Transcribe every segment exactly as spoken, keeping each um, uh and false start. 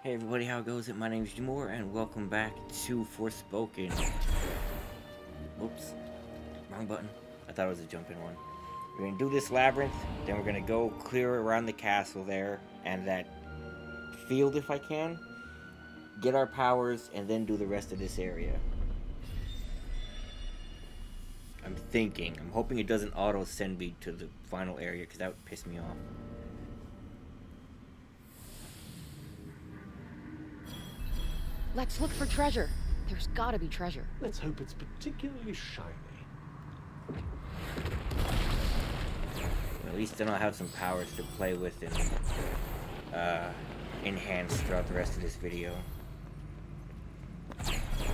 Hey everybody, how it goes? My name is Jamor, and welcome back to Forspoken. Oops, wrong button. I thought it was a jumping one. We're gonna do this labyrinth, then we're gonna go clear around the castle there, and that field if I can. Get our powers, and then do the rest of this area. I'm thinking, I'm hoping it doesn't auto-send me to the final area, because that would piss me off. Let's look for treasure. There's gotta be treasure. Let's hope it's particularly shiny. At least then I'll have some powers to play with and uh, enhance throughout the rest of this video. I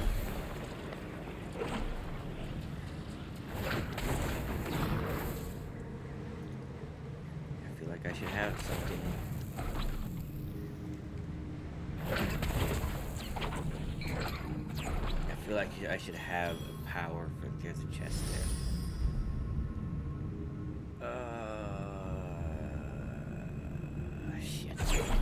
feel like I should have something. I feel like I should have a power for. There's a chest there. Uh, shit.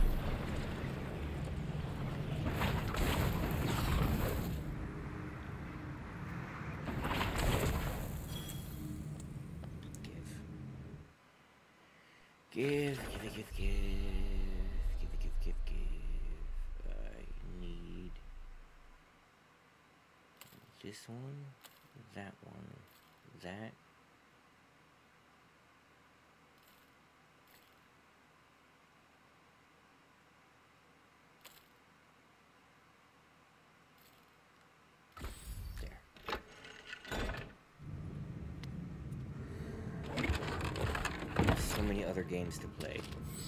Give. Give, give, give, give. Give, give, give, give. I need this one, that one, that. There. So many other games to play.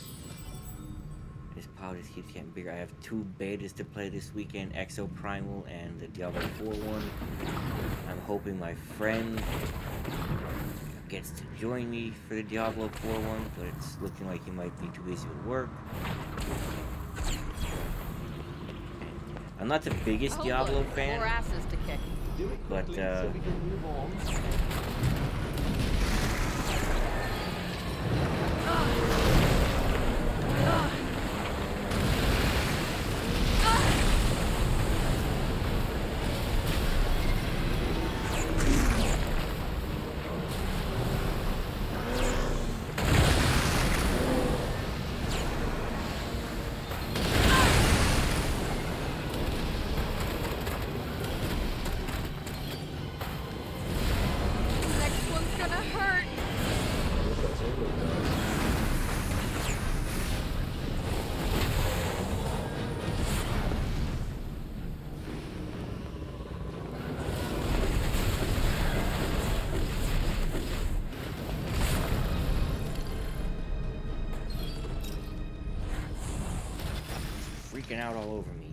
This pile just keeps getting bigger. I have two betas to play this weekend, Exoprimal and the Diablo four one. I'm hoping my friend gets to join me for the Diablo four one, but it's looking like he might be too busy with work. I'm not the biggest Oh, Diablo look, fan, more asses to kick. but uh, So we can move on. Next one's gonna hurt. freaking out all over me.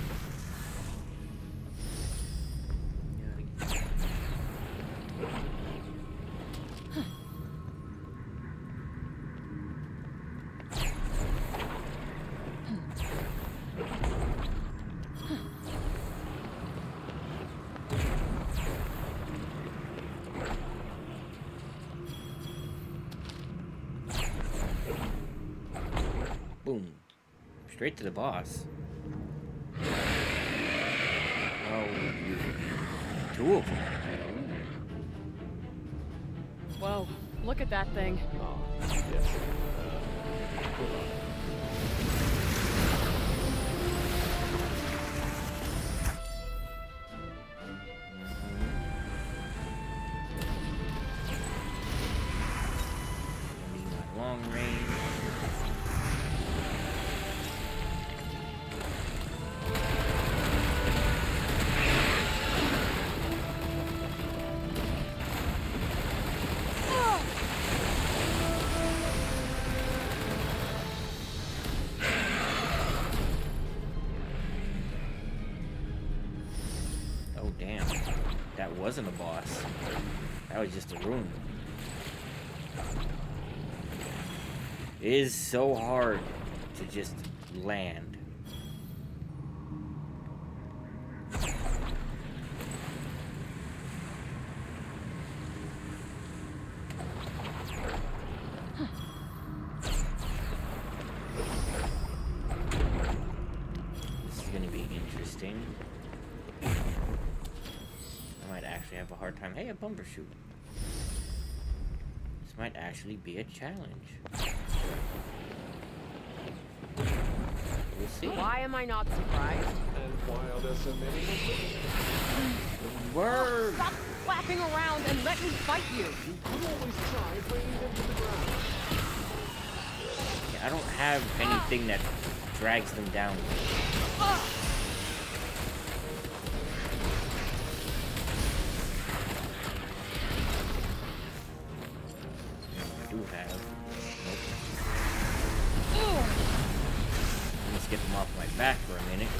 Boom. Straight to the boss. Oh, two of them. Whoa, look at that thing. Ah, yes. Uh, hold on. Long range. Oh damn, that wasn't a boss. That was just a room. It is so hard to just land. interesting. I might actually have a hard time. Hey, a bumbershoot. This might actually be a challenge. We'll see. Why am I not surprised? And why are there so many of them? Word! Stop flapping around and let me fight you! You could always try bringing them to the ground. Yeah, I don't have anything that drags them down. I do have. Nope. Let's get them off my back for a minute.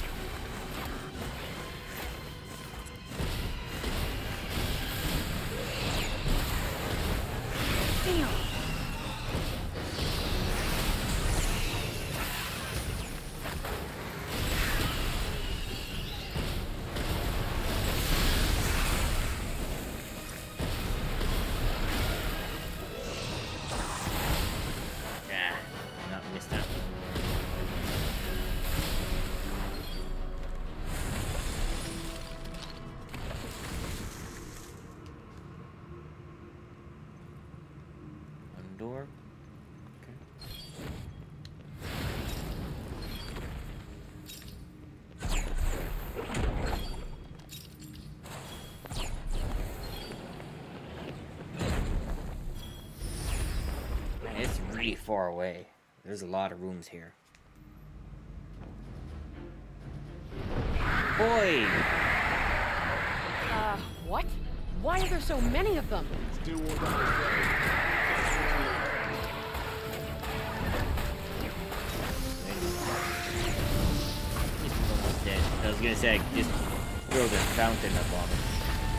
Damn! Door. Okay. Man, it's really far away. There's a lot of rooms here. Boy! Uh, what? Why are there so many of them? Still all that Almost dead. I was gonna say, just throw the fountain up on him.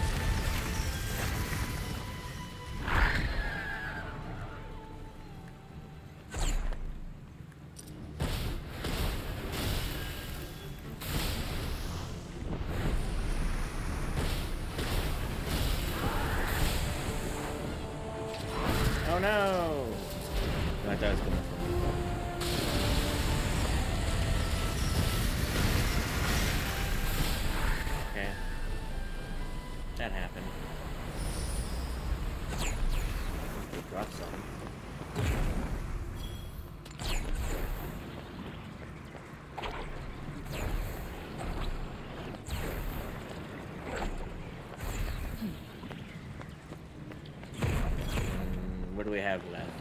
Oh no! I thought it was coming from. Okay. That happened. Drop some. Mm, what do we have left?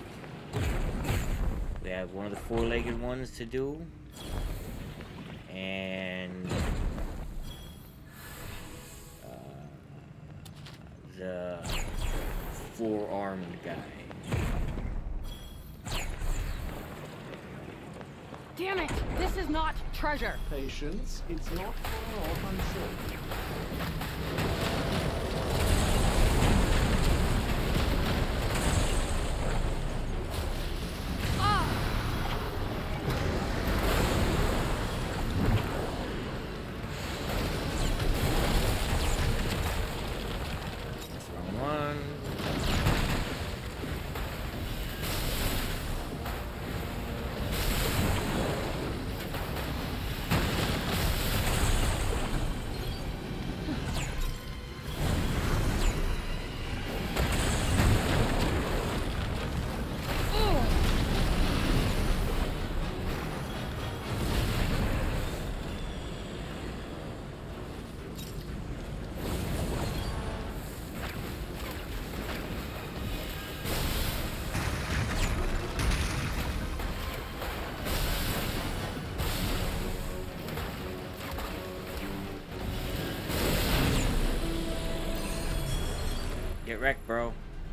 We have one of the four-legged ones to do. And the four-armed guy. Damn it! This is not treasure! patience, it's not far off, I'm sure. Get wrecked, bro.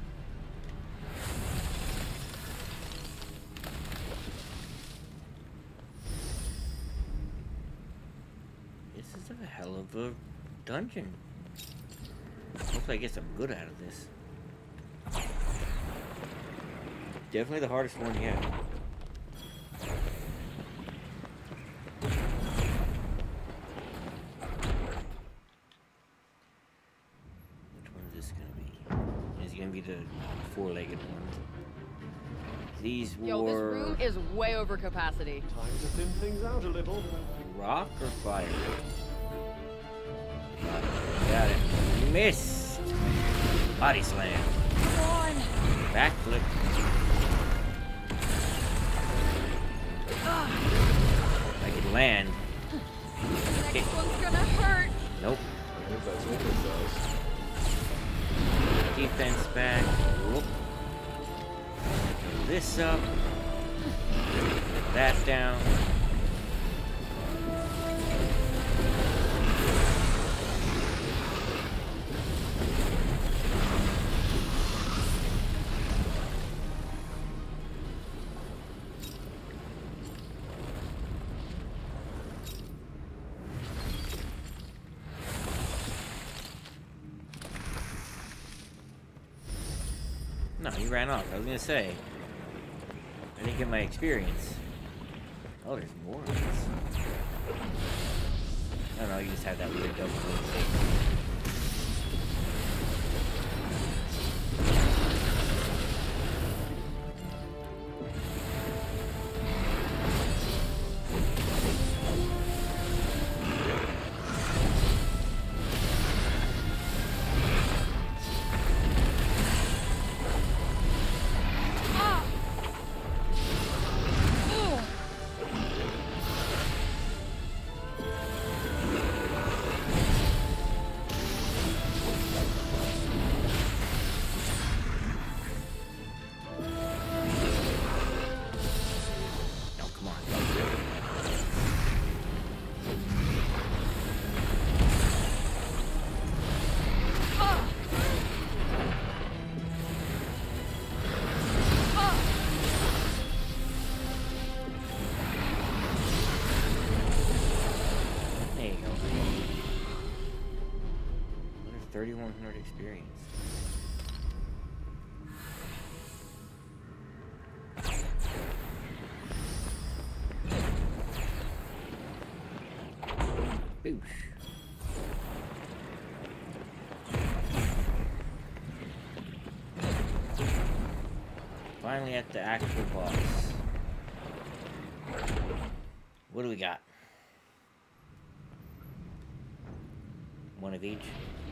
This is a hell of a dungeon. Hopefully I get some good out of this. Definitely the hardest one yet. Gonna be the four-legged one. These were... Yo, this room is way over capacity. Time to thin things out a little. rock or fire? Got it. Missed. Body slam. Come on. Backflip. I can land. Next one's gonna hurt. Nope. I think that's what it does. Defense back. Whoop. This up. Put that down. No, he ran off. I was gonna say. I didn't get my experience. Oh, there's more of this. I don't know, you just have that weird double thing. thirty-one hundred experience. Boosh. Finally at the actual boss. What do we got? One of each.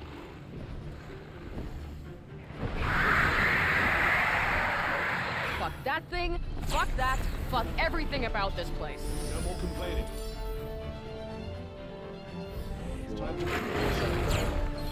Fuck that thing, fuck that, fuck everything about this place. No more complaining. It's time to reset.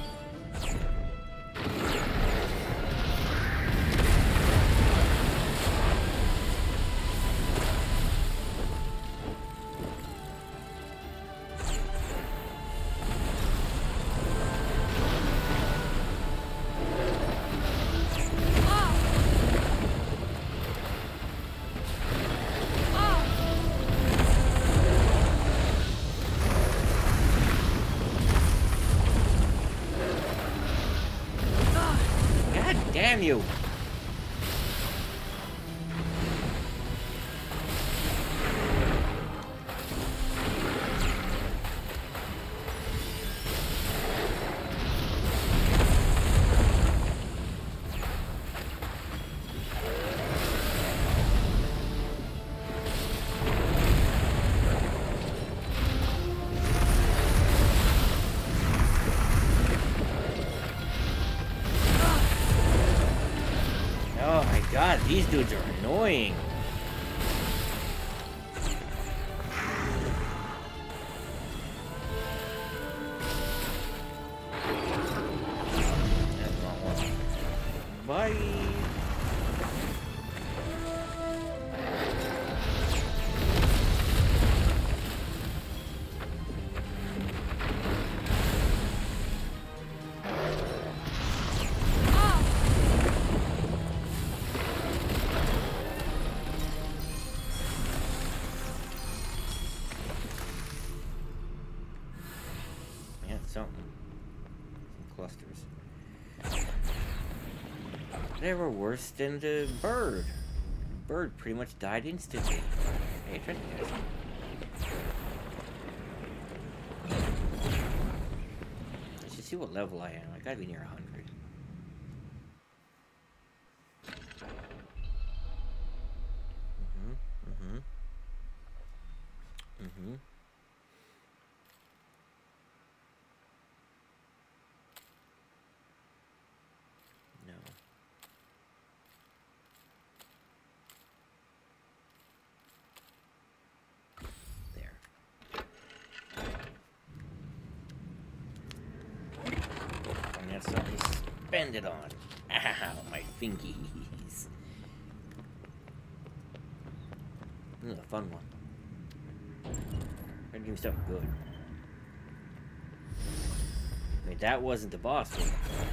Damn you! God, these dudes are annoying. That's the wrong one. Bye. Something. Some clusters. They were worse than the bird. The bird pretty much died instantly. Hey, try to guys. I should see what level I am. I gotta be near a hundred. Mm-hmm. Mm-hmm. Mm-hmm. got something to spend it on. Ow, my fingies. This is a fun one. Try to do something good. Wait, that wasn't the boss one.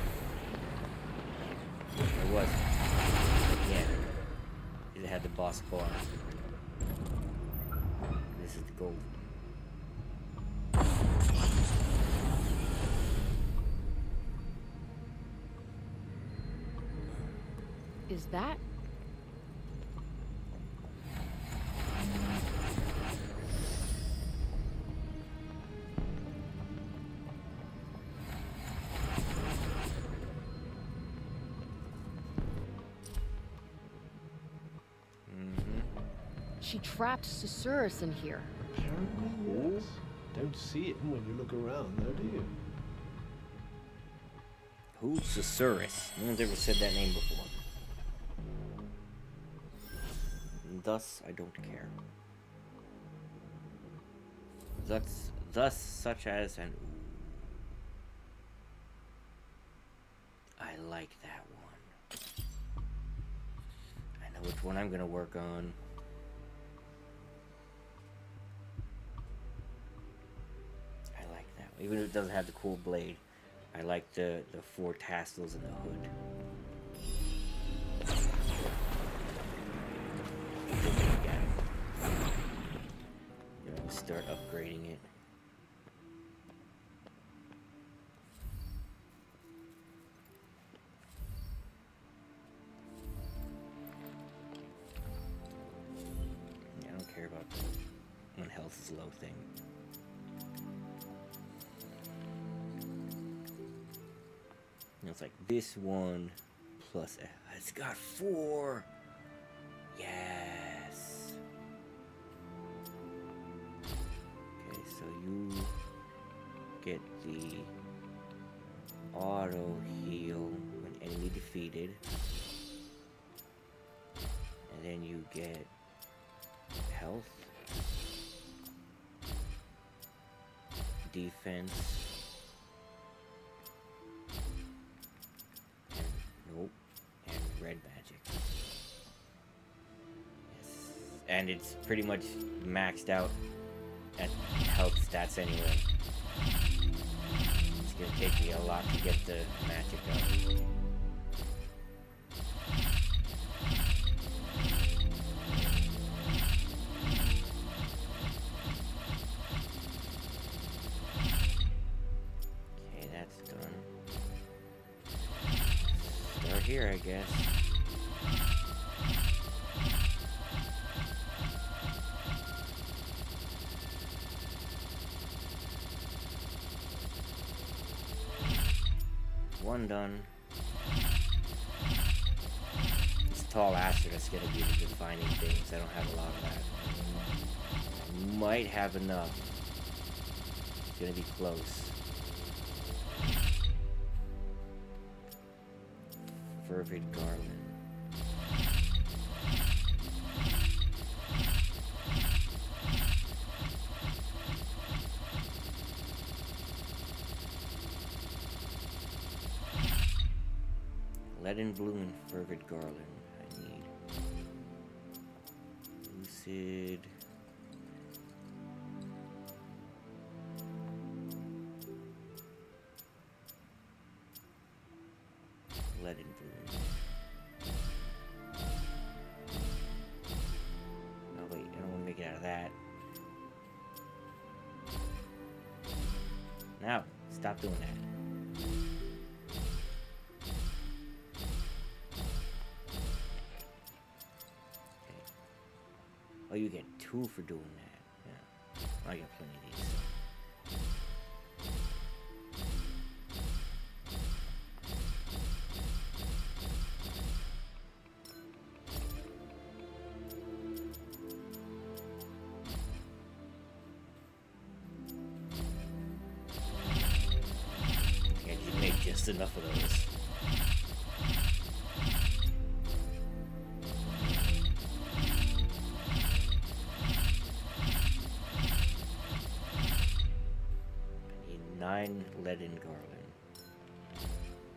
It wasn't. Yeah. It had the boss bar. This is the gold. Is that? She trapped Susurrus in here. Apparently, yes. Don't see him when you look around, though, do you? Who's Susurrus? No one's ever said that name before. And thus, I don't care. Thus, thus such as an... I like that one. I know which one I'm gonna work on. Even if it doesn't have the cool blade, I like the, the four tassels in the hood. You know, start upgrading it. Yeah, I don't care about the when health is low thing. It's like this one plus a, it's got four. Yes. Okay, so you get the auto heal when enemy defeated, and then you get health, defense. Nope. And red magic. Yes. And it's pretty much maxed out at health stats anyway. It's gonna take me a lot to get the magic up. Okay, that's done. Start here, I guess. One done. This tall aster that's gonna be the defining things. I don't have a lot of that. I might have enough. It's gonna be close. Fervid garland. Leaden blue and fervid garland. I need lucid. Leaden blue. Oh wait, I don't want to make it out of that. Now, stop doing that. Oh, you get two for doing that. Yeah. I got plenty of these. Yeah, you made just enough of those. Nine leaden garland.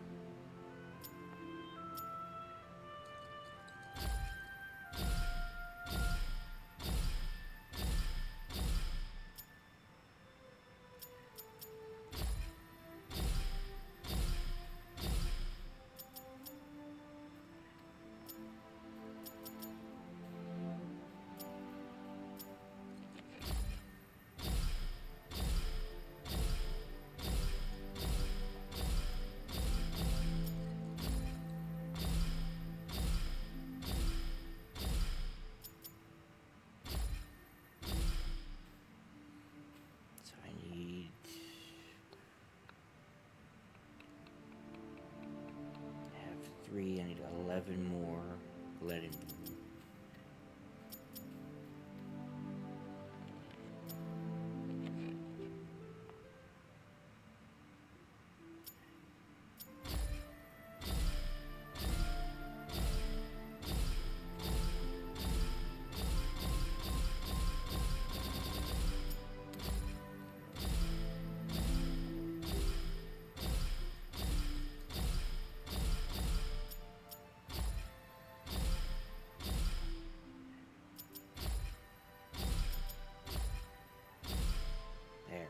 three. I need eleven more lead and there.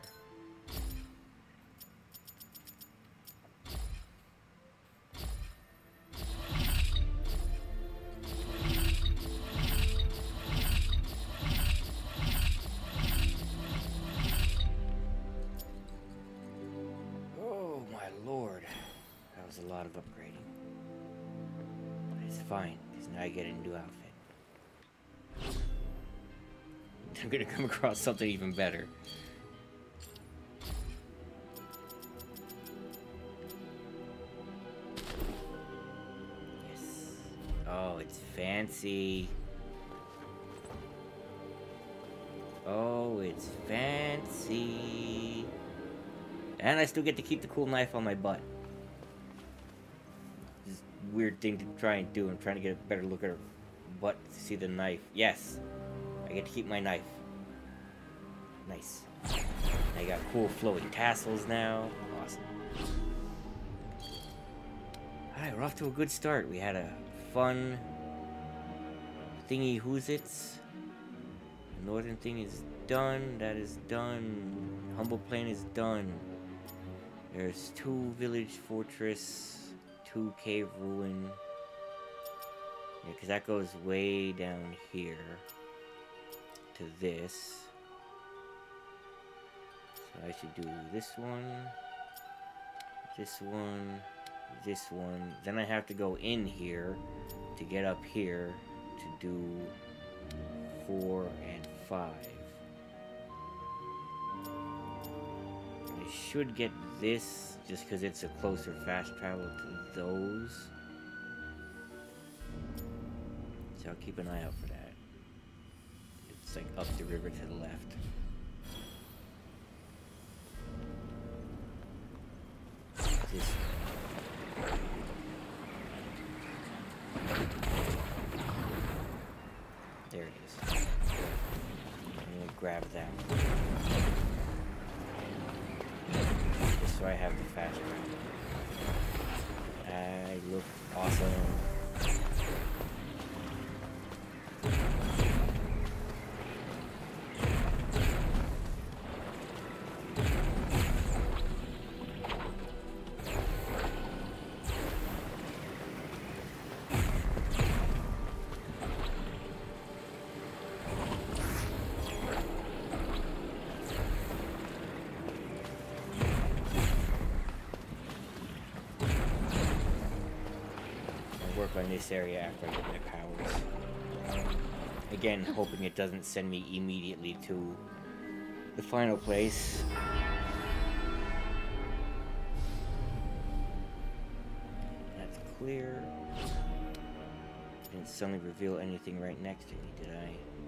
Oh my lord, that was a lot of upgrading. But it's fine, because now I get a new outfit. I'm gonna come across something even better. Yes. Oh, it's fancy. Oh, it's fancy. And I still get to keep the cool knife on my butt. This weird thing to try and do. I'm trying to get a better look at her butt to see the knife. Yes. I get to keep my knife. Nice. I got cool flowy tassels now. Awesome. Alright, we're off to a good start. We had a fun thingy who's it's. The northern thing is done. That is done. Humble Plain is done. There's two village fortress, two cave ruin. Yeah, because that goes way down here to this. So I should do this one, this one, this one. Then I have to go in here to get up here to do four and five. I should get this just because it's a closer fast travel to those. So I'll keep an eye out for that. It's like up the river to the left. This. There it is. I'm gonna grab that. Just so I have the fast travel. I look awesome. On this area after I get my powers. Again, hoping it doesn't send me immediately to the final place. That's clear. Didn't suddenly reveal anything right next to me, did I?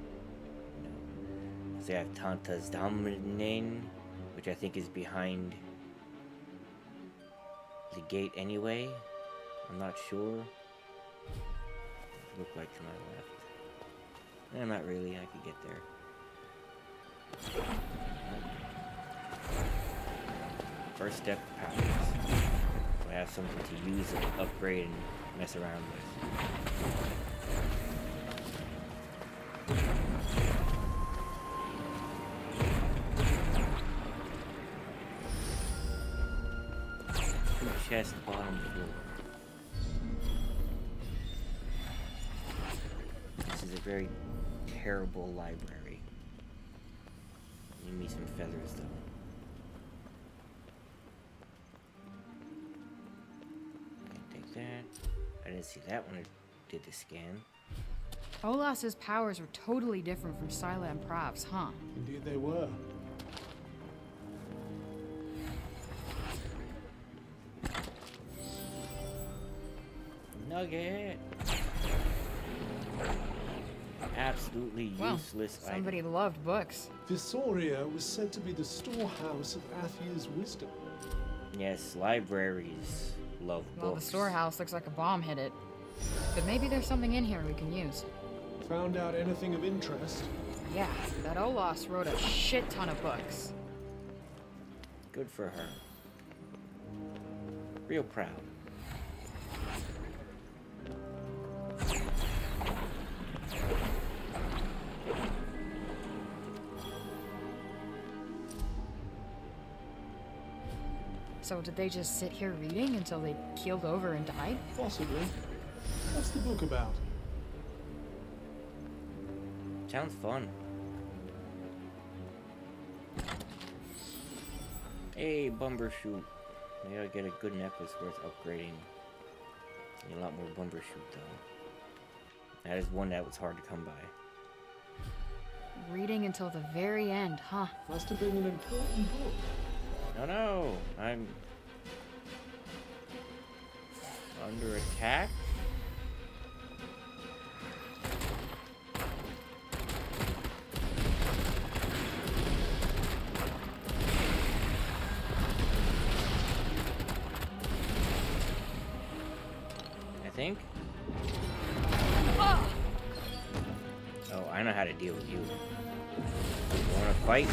No. So I have Tanta's Damnen, which I think is behind the gate anyway. I'm not sure. Look like to my left. Eh, not really, I could get there. First step, powers. So I have something to use and upgrade and mess around with. Two chests, bottom floor. A very terrible library. Need me some feathers though. Take that. I didn't see that when I did the scan. Olas's powers were totally different from Sila and Prav's, huh? Indeed they were. Nugget. Absolutely Well, useless somebody item. loved books. Visoria was said to be the storehouse of Athia's wisdom. Yes, libraries love Well, the books. storehouse looks like a bomb hit it. But maybe there's something in here we can use. Found out anything of interest? Yeah, that Olas wrote a shit ton of books. Good for her. Real proud. So did they just sit here reading until they keeled over and died? Possibly. What's the book about? Sounds fun. Hey, Bumbershoot. Maybe I'll get a good necklace worth upgrading. Need a lot more Bumbershoot though. That is one that was hard to come by. Reading until the very end, huh? Must have been an important book. No, no, I'm under attack. I think. Oh, I know how to deal with you. You wanna fight?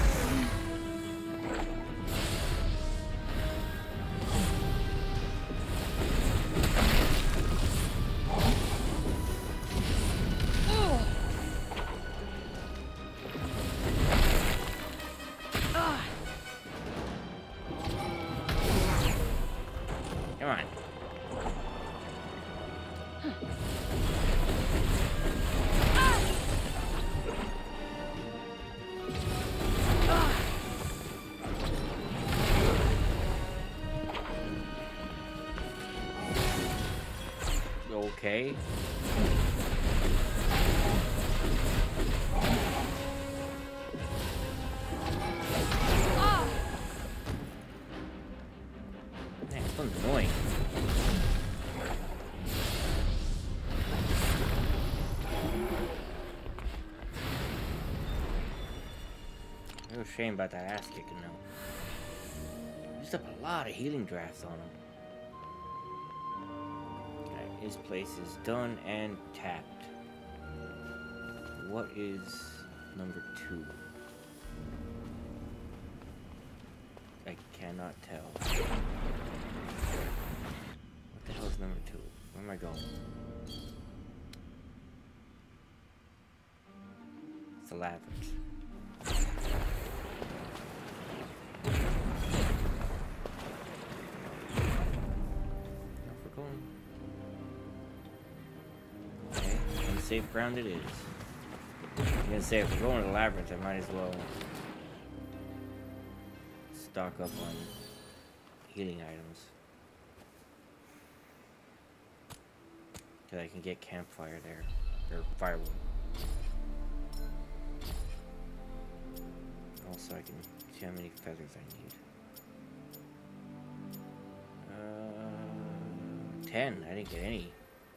Come on. Okay. Man, this one's annoying. Real shame about that ass kicking though. Used up a lot of healing drafts on him. Okay, his place is done and tapped. What is number two? I cannot tell. What the hell is number two? Where am I going? It's the labyrinth. Off we're going. Okay, unsafe ground it is. I'm gonna say if we're going to the labyrinth, I might as well stock up on healing items. So I can get campfire there. Or firewood. Also I can see how many feathers I need. Uh, ten. I didn't get any.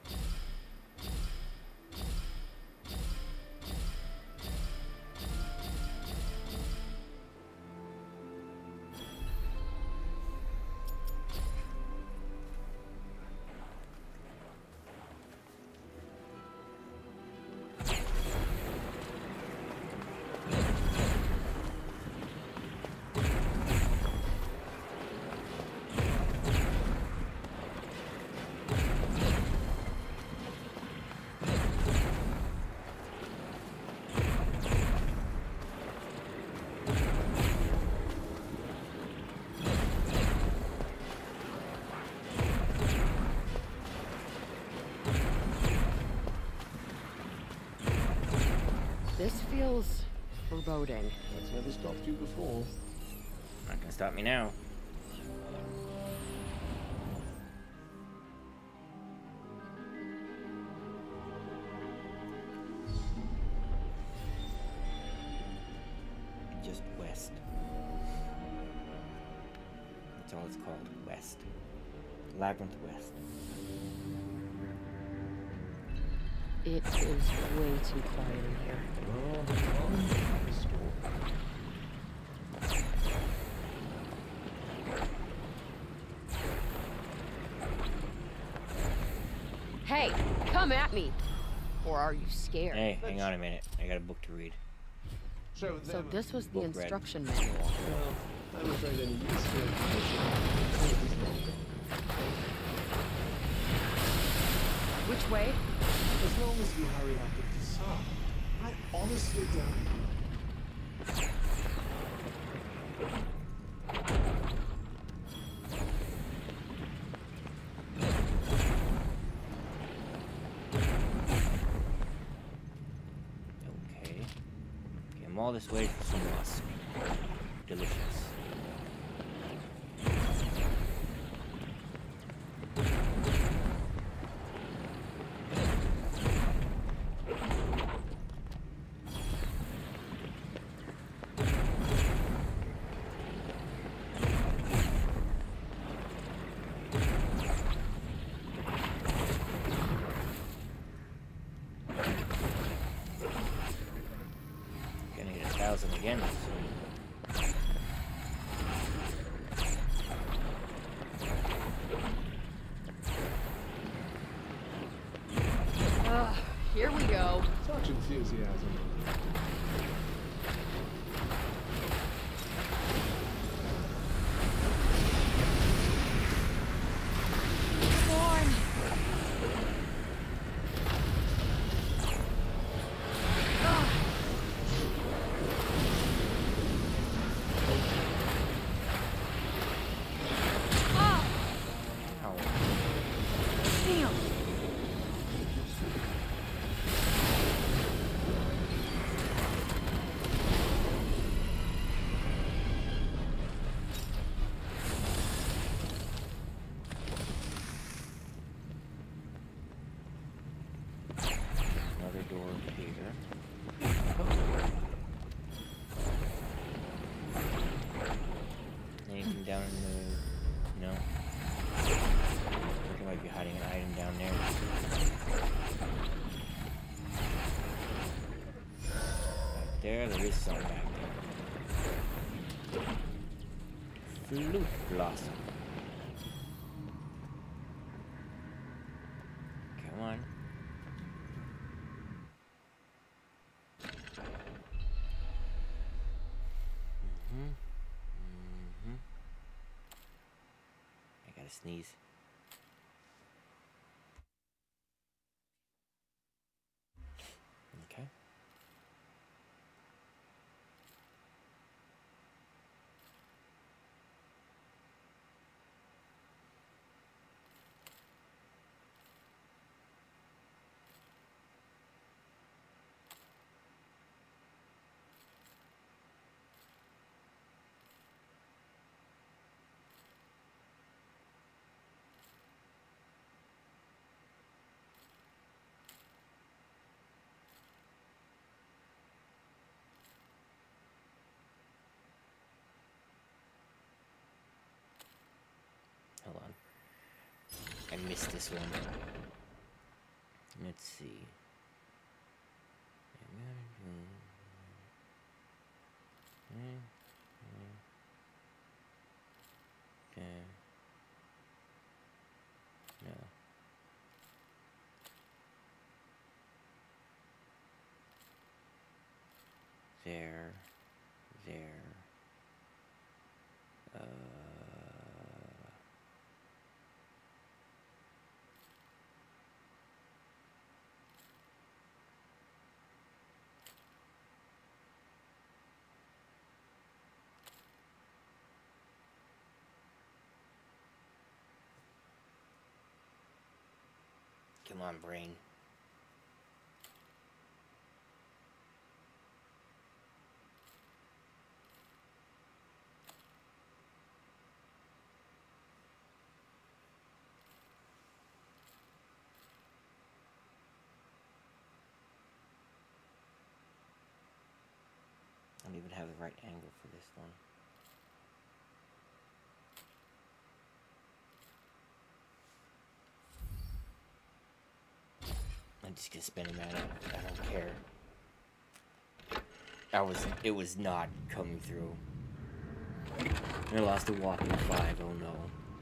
This feels foreboding. That's never stopped you before. Not gonna stop me now. Just west. That's all it's called. West. Labyrinth West. It is way too quiet in here. Oh, the store. Hey, come at me! Or are you scared? Hey, hang on a minute. I got a book to read. So, So them- this was the Book read. instruction manual. Well, I'm afraid any useful information is not. Which way? As long as you hurry up and decide. I honestly don't. Okay. Came all this way for some musk. Delicious. Gonna hit a thousand again soon. Ugh, here we go. Such enthusiasm. Come on. Ow. Damn. Another door here. Anything down in the... No? I think I might be hiding an item down there. Back there, there is some back there. Flute blossom. Come on. Mm-hmm. Mm-hmm. I gotta sneeze. Okay. Hold on. I missed this one. Let's see. Okay. No. There. There. Uh... Come on, brain. I don't even have the right angle for this one. I I'm just gonna spend him out. I don't care. I was, it was not coming through. I lost a walking five, oh no.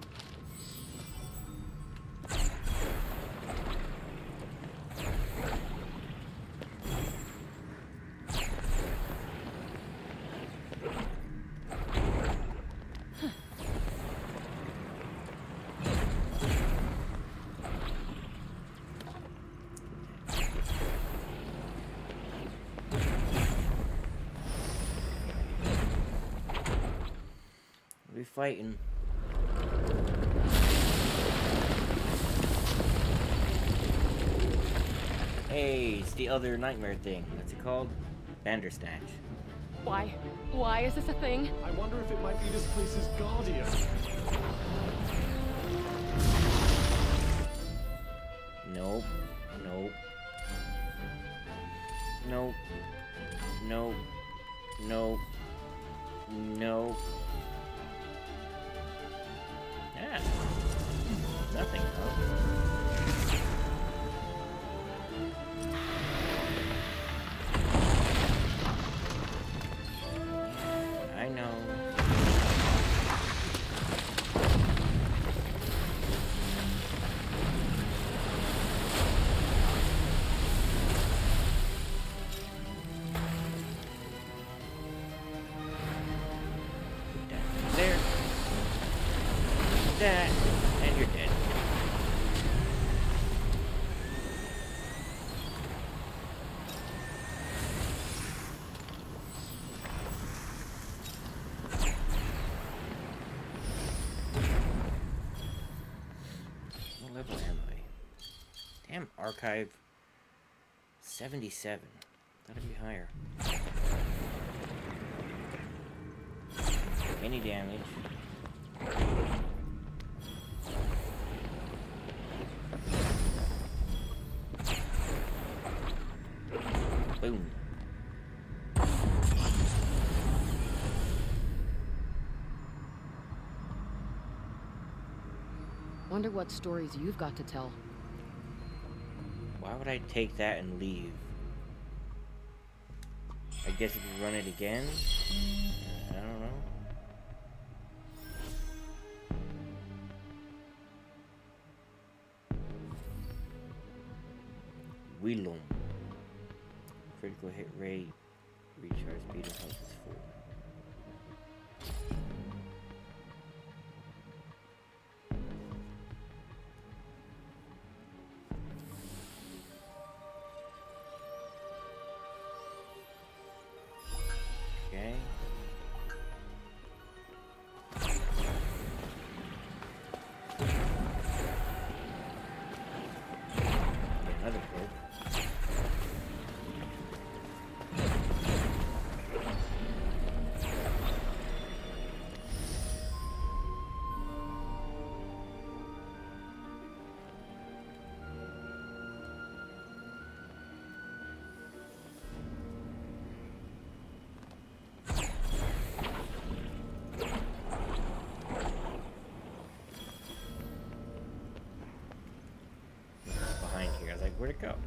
Fighting. Hey, it's the other nightmare thing. What's it called? Bandersnatch. Why? Why is this a thing? I wonder if it might be this place's guardian. Nope. Nope. Nope. Nope. Nope. Nope. Yeah. Nothing, huh? I know. There. That. And you're dead. What level am I? Damn, archive seventy-seven. That'd be higher. Any damage. Boom. Wonder what stories you've got to tell. Why would I take that and leave? I guess if you run it again? I don't know. Wheelum. Critical hit rate, recharge speed, and health is full. Okay. Another probe. Behind here, I was like, where'd it go?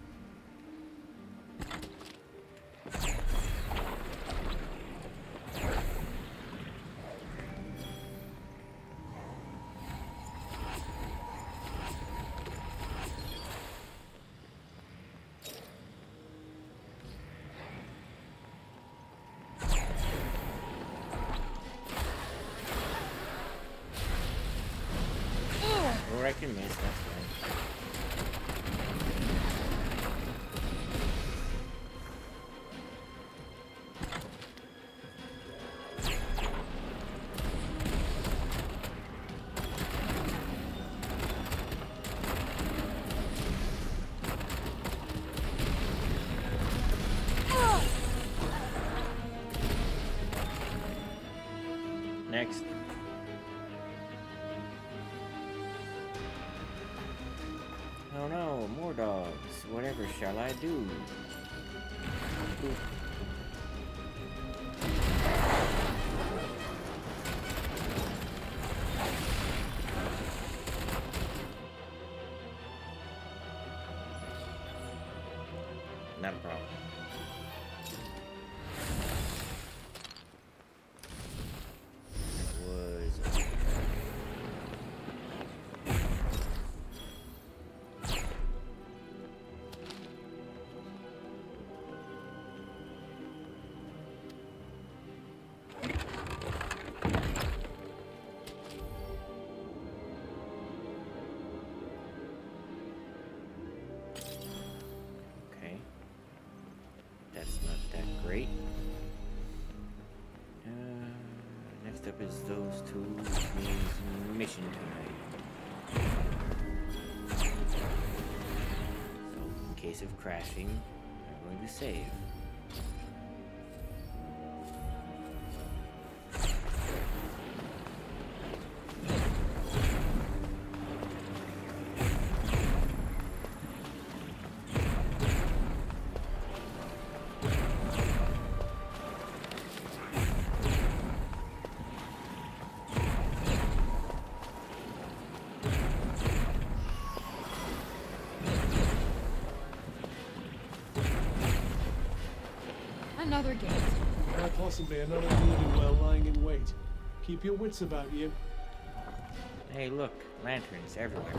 Or I can miss, that's fine. Next. Oh no, more dogs. Whatever shall I do? Oop. not a problem. Was okay. That's not that great. Uh, next up is those two, which means mission tonight. So, in case of crashing, I'm going to save. Another gate. Quite possibly another needle well lying in wait. Keep your wits about you. Hey, look, lanterns everywhere.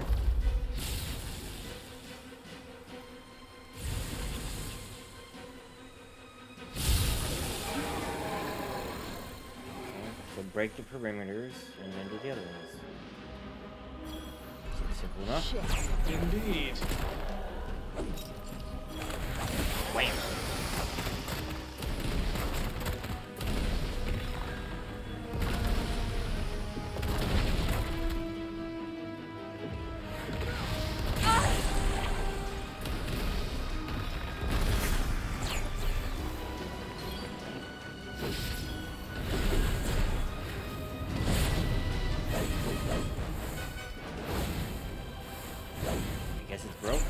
So break the perimeters and then do the other ones. Seems simple enough. Shit. Indeed. Wham! I guess it's broke.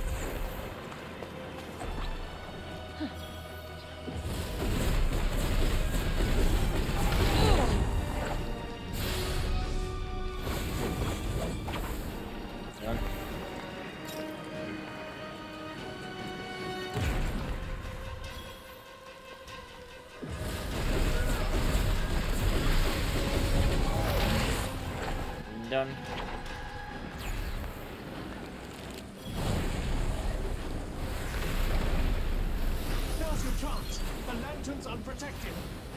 Done. Done. Now's your chance. The lantern's unprotected.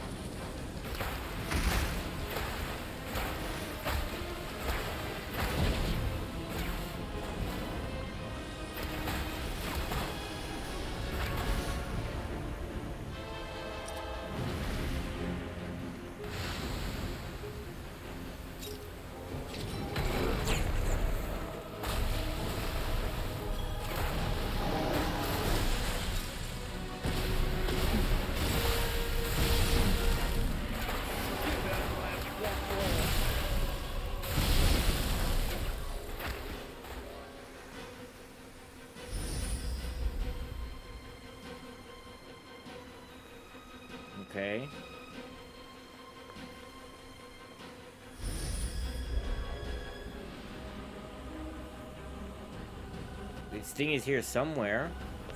Okay. This thing is here somewhere.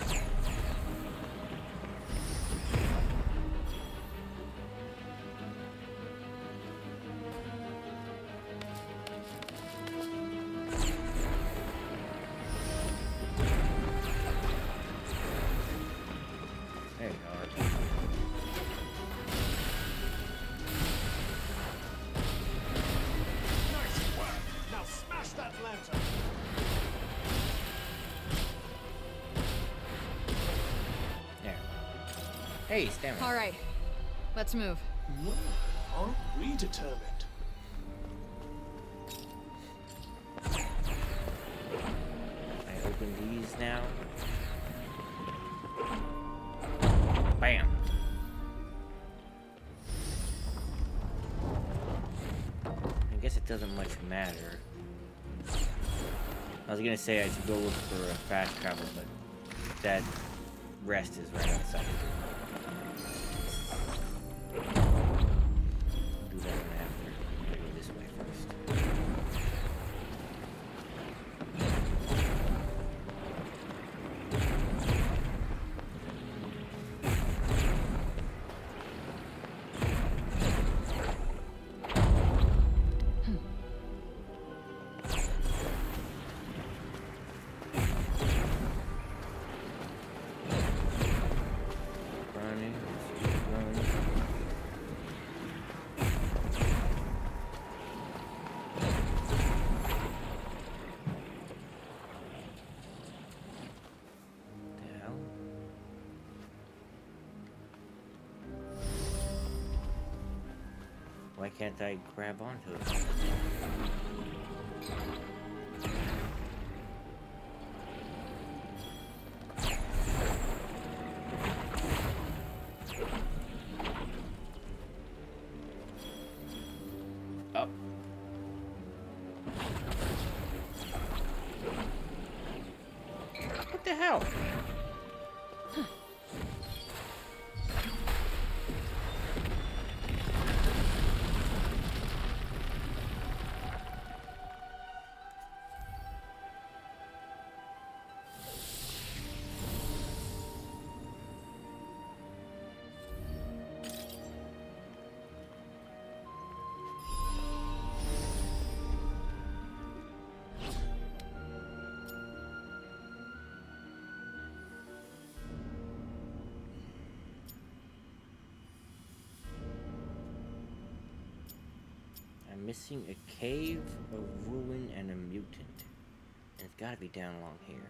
There you are. Nice work. Now smash that lantern. There. Hey, stamina. All right, let's move. Well, aren't we determined? I open these now. Bam. I guess it doesn't much matter. I was gonna say I should go look for a fast travel, but that rest is right outside. Do that one after. I'm gonna go this way first. Why can't I grab onto it? Up. What the hell? Missing a cave, a ruin, and a mutant. And it's gotta be down along here.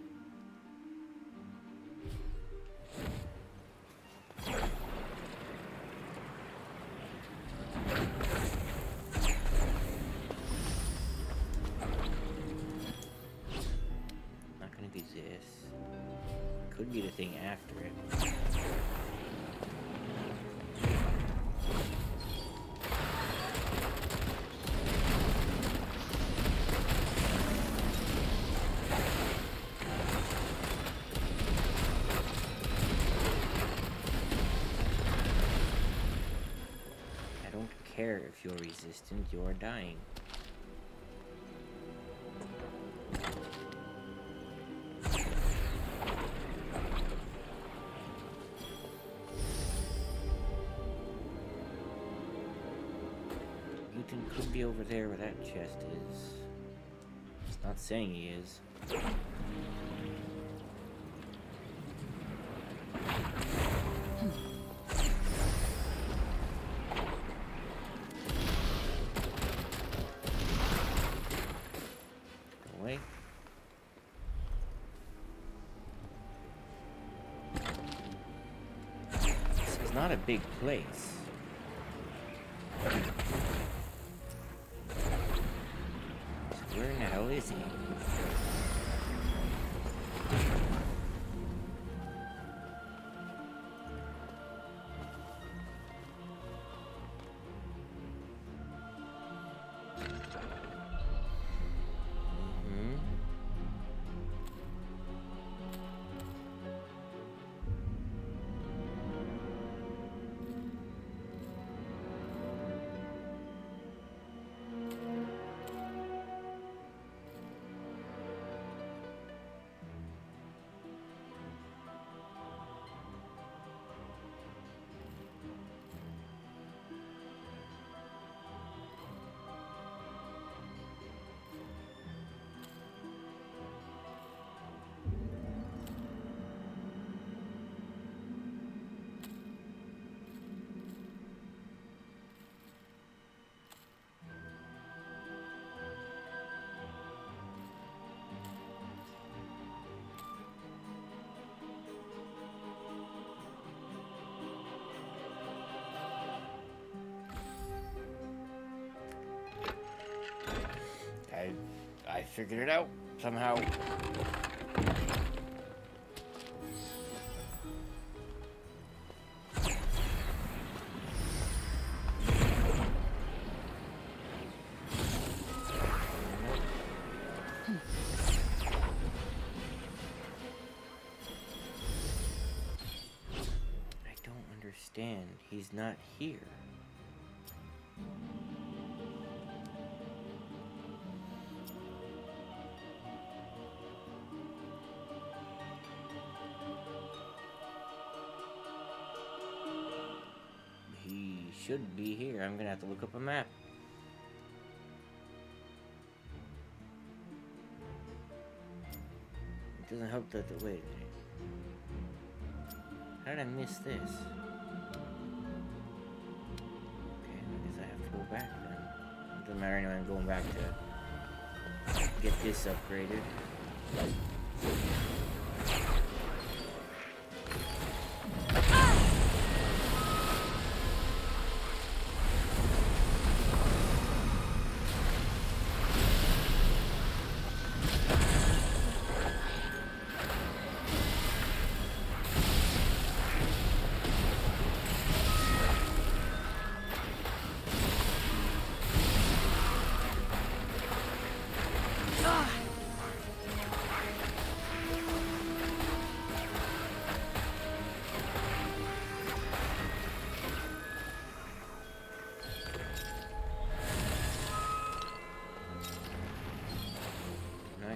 Not gonna be this. Could be the thing after it. If you're resistant, you're dying. Mutant could be over there where that chest is. It's not saying he is. Not a big place. So where in the hell is he? I, I figured it out somehow. I don't understand. He's not here. Should be here. I'm gonna have to look up a map. It doesn't help that the wait. How did I miss this? Okay, I guess I have to go back then. It doesn't matter anyway. I'm going back to get this upgraded.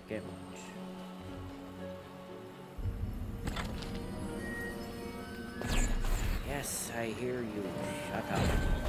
not get much. Yes, I hear you. Shut up.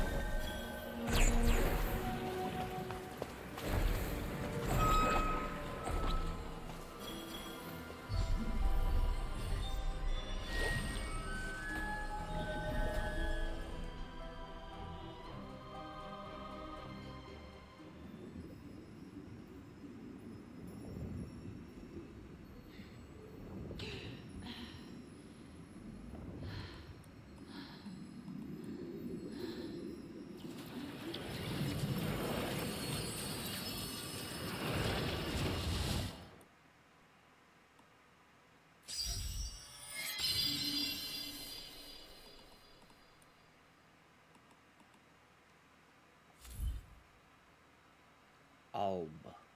Alb.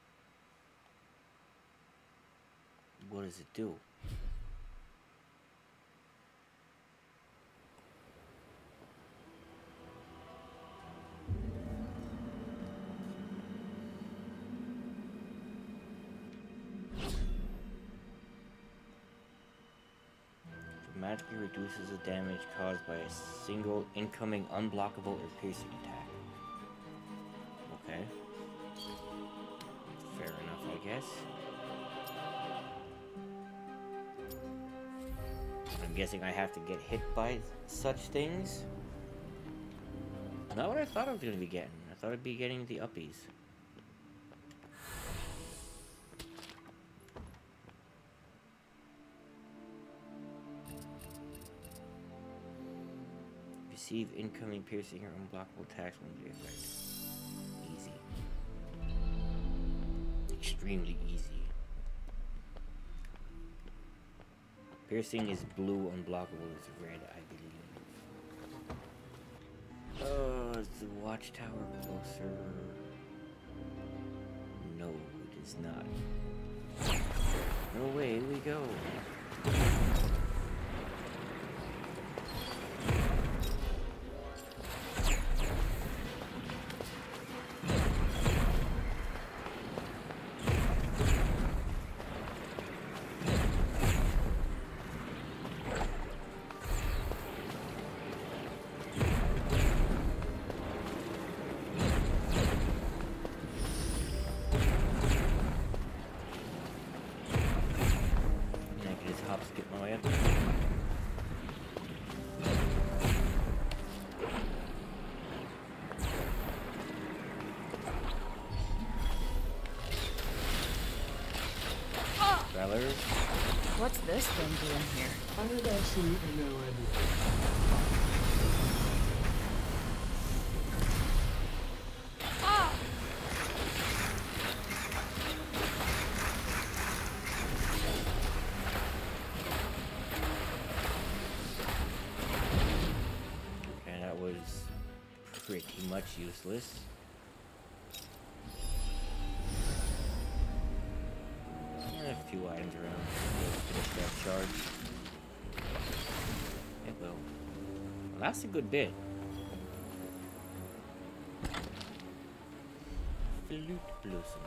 What does it do? Dramatically reduces the damage caused by a single incoming unblockable or piercing attack. Okay. Fair enough, I guess. I'm guessing I have to get hit by such things. Not what I thought I was going to be getting. I thought I'd be getting the uppies. Receive incoming piercing or unblockable attacks when they effect. Easy. Extremely easy. Piercing is blue, unblockable is red, I believe. Oh, is the watchtower closer? No, it is not. No way, here we go. What's this thing doing here? I have absolutely no idea. Ah! Okay, that was pretty much useless. A few items around. Finish that charge. It will. Well, that's a good bit. Flute Blossom.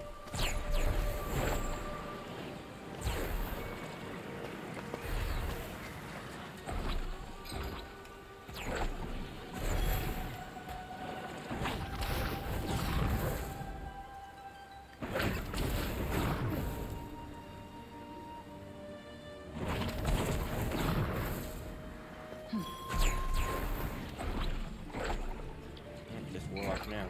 Now.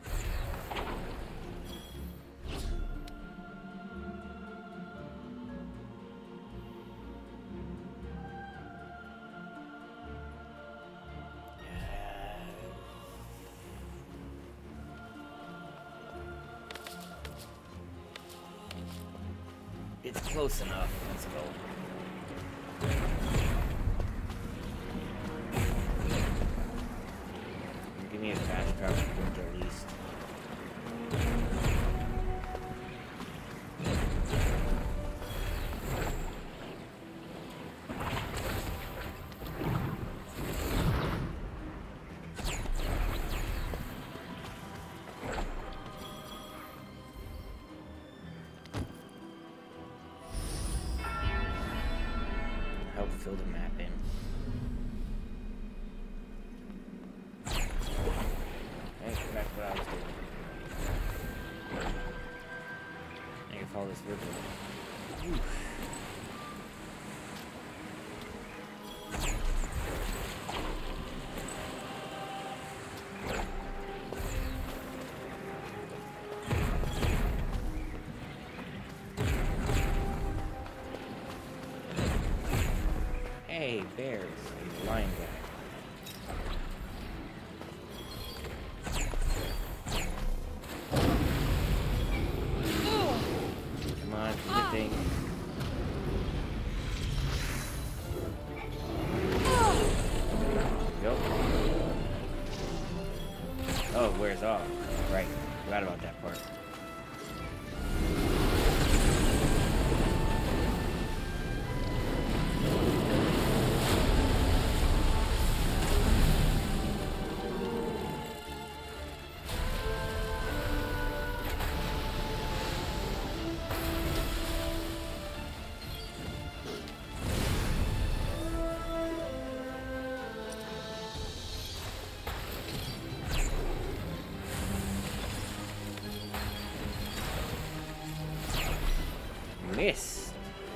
It's close enough. Let's go. Give me a fast travel point at least. fill the map in. Hey, back to what I was doing. I can follow this river. Oof. Hey, bears, and lion guy. Come on, do the thing. Go. Oh, it wears off. Right, forgot about that part. Missed.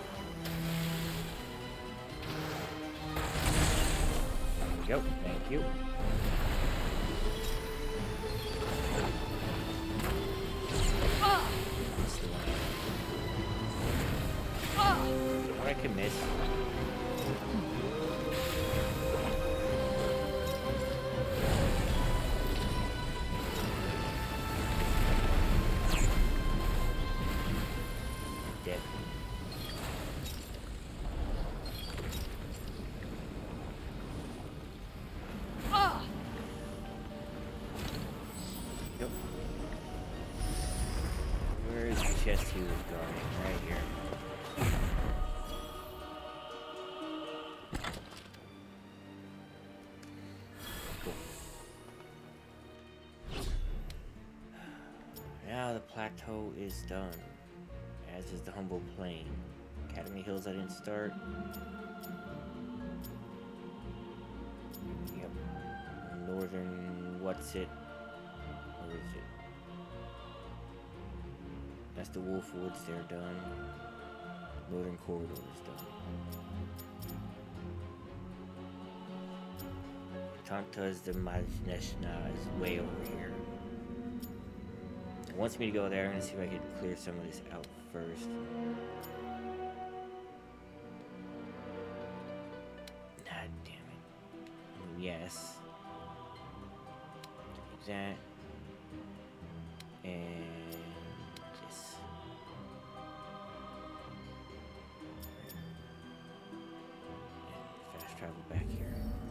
There we go. Thank you. Missed the one. Or I can miss. Dead. Yep. Where is the chest he was guarding? Right here. Cool. Now the plateau is done. As is the humble plain. Academy Hills I didn't start. Yep. Northern what's it? Where is it? That's the Wolf Woods, they're done. Northern Corridor is done. Tanta's the Majneshna is way over here. It wants me to go there and see if I can clear some of this out first. God damn it. Yes. Take that. And this. And fast travel back here.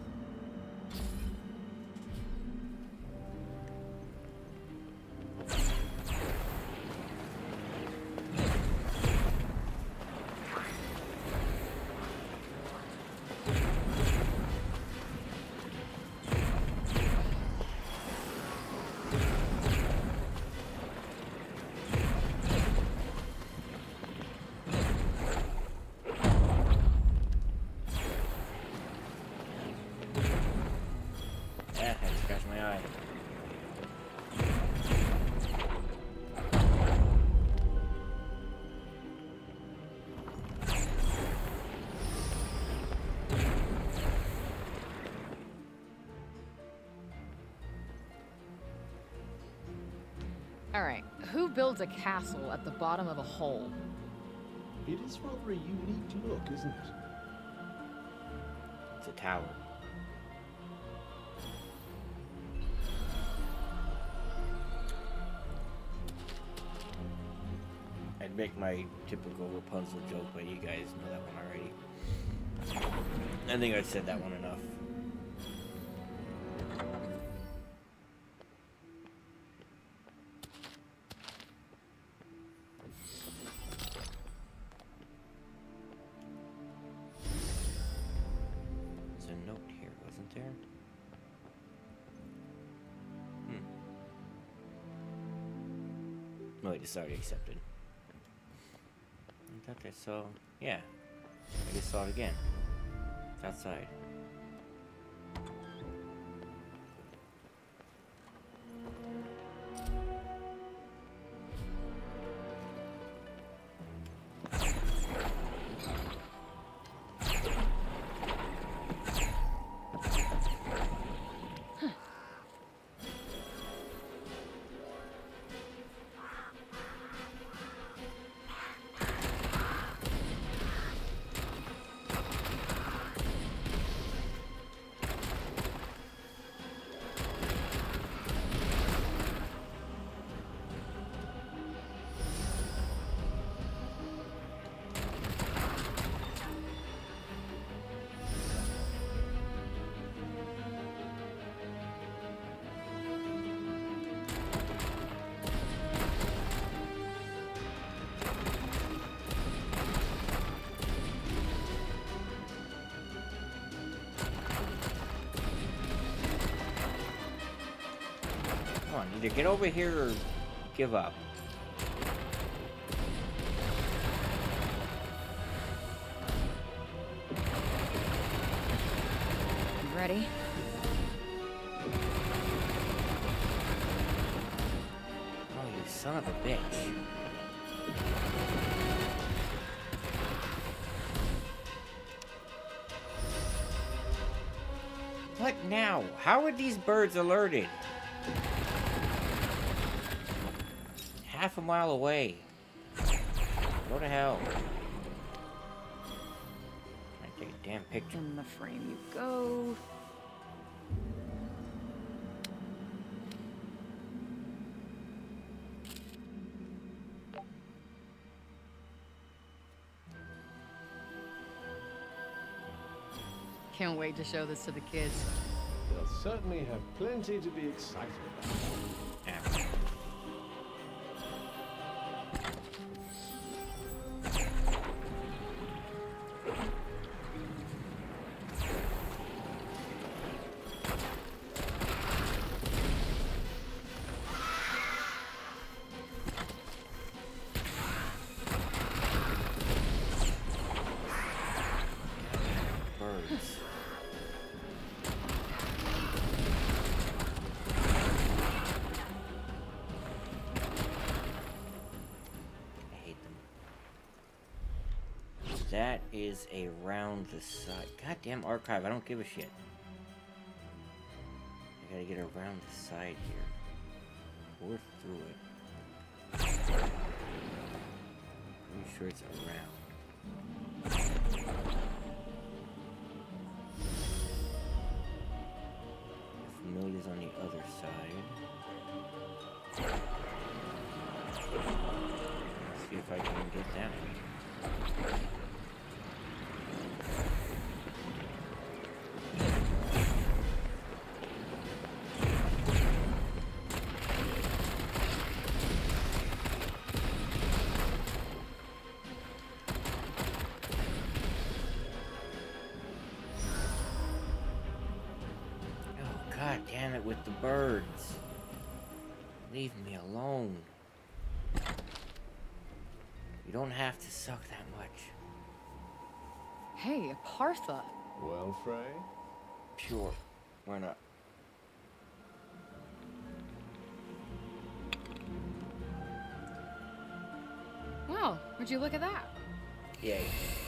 Alright, who builds a castle at the bottom of a hole? It is rather a unique look, isn't it? It's a tower. I'd make my typical Rapunzel joke, but you guys know that one already. I think I've said that one enough. There's a note here, wasn't there? Hmm. No, wait, it's already accepted. I thought I saw... Yeah. I just saw it again. It's outside. Come on, either get over here or give up. You ready? Oh, you son of a bitch. What now? How are these birds alerted? Half a mile away. Go to hell. I take a damn picture. In the frame you go. Can't wait to show this to the kids. They'll certainly have plenty to be excited about. Yeah. Birds. I hate them. That is around the side. Goddamn archive, I don't give a shit. I gotta get around the side here. Or through it. Pretty sure it's around. Familiar's on the other side. Let's see if I can get that one. God damn it with the birds. Leave me alone. You don't have to suck that much. Hey, a Partha. Well, Frey? Sure. Why not? Wow, would you look at that? Yay.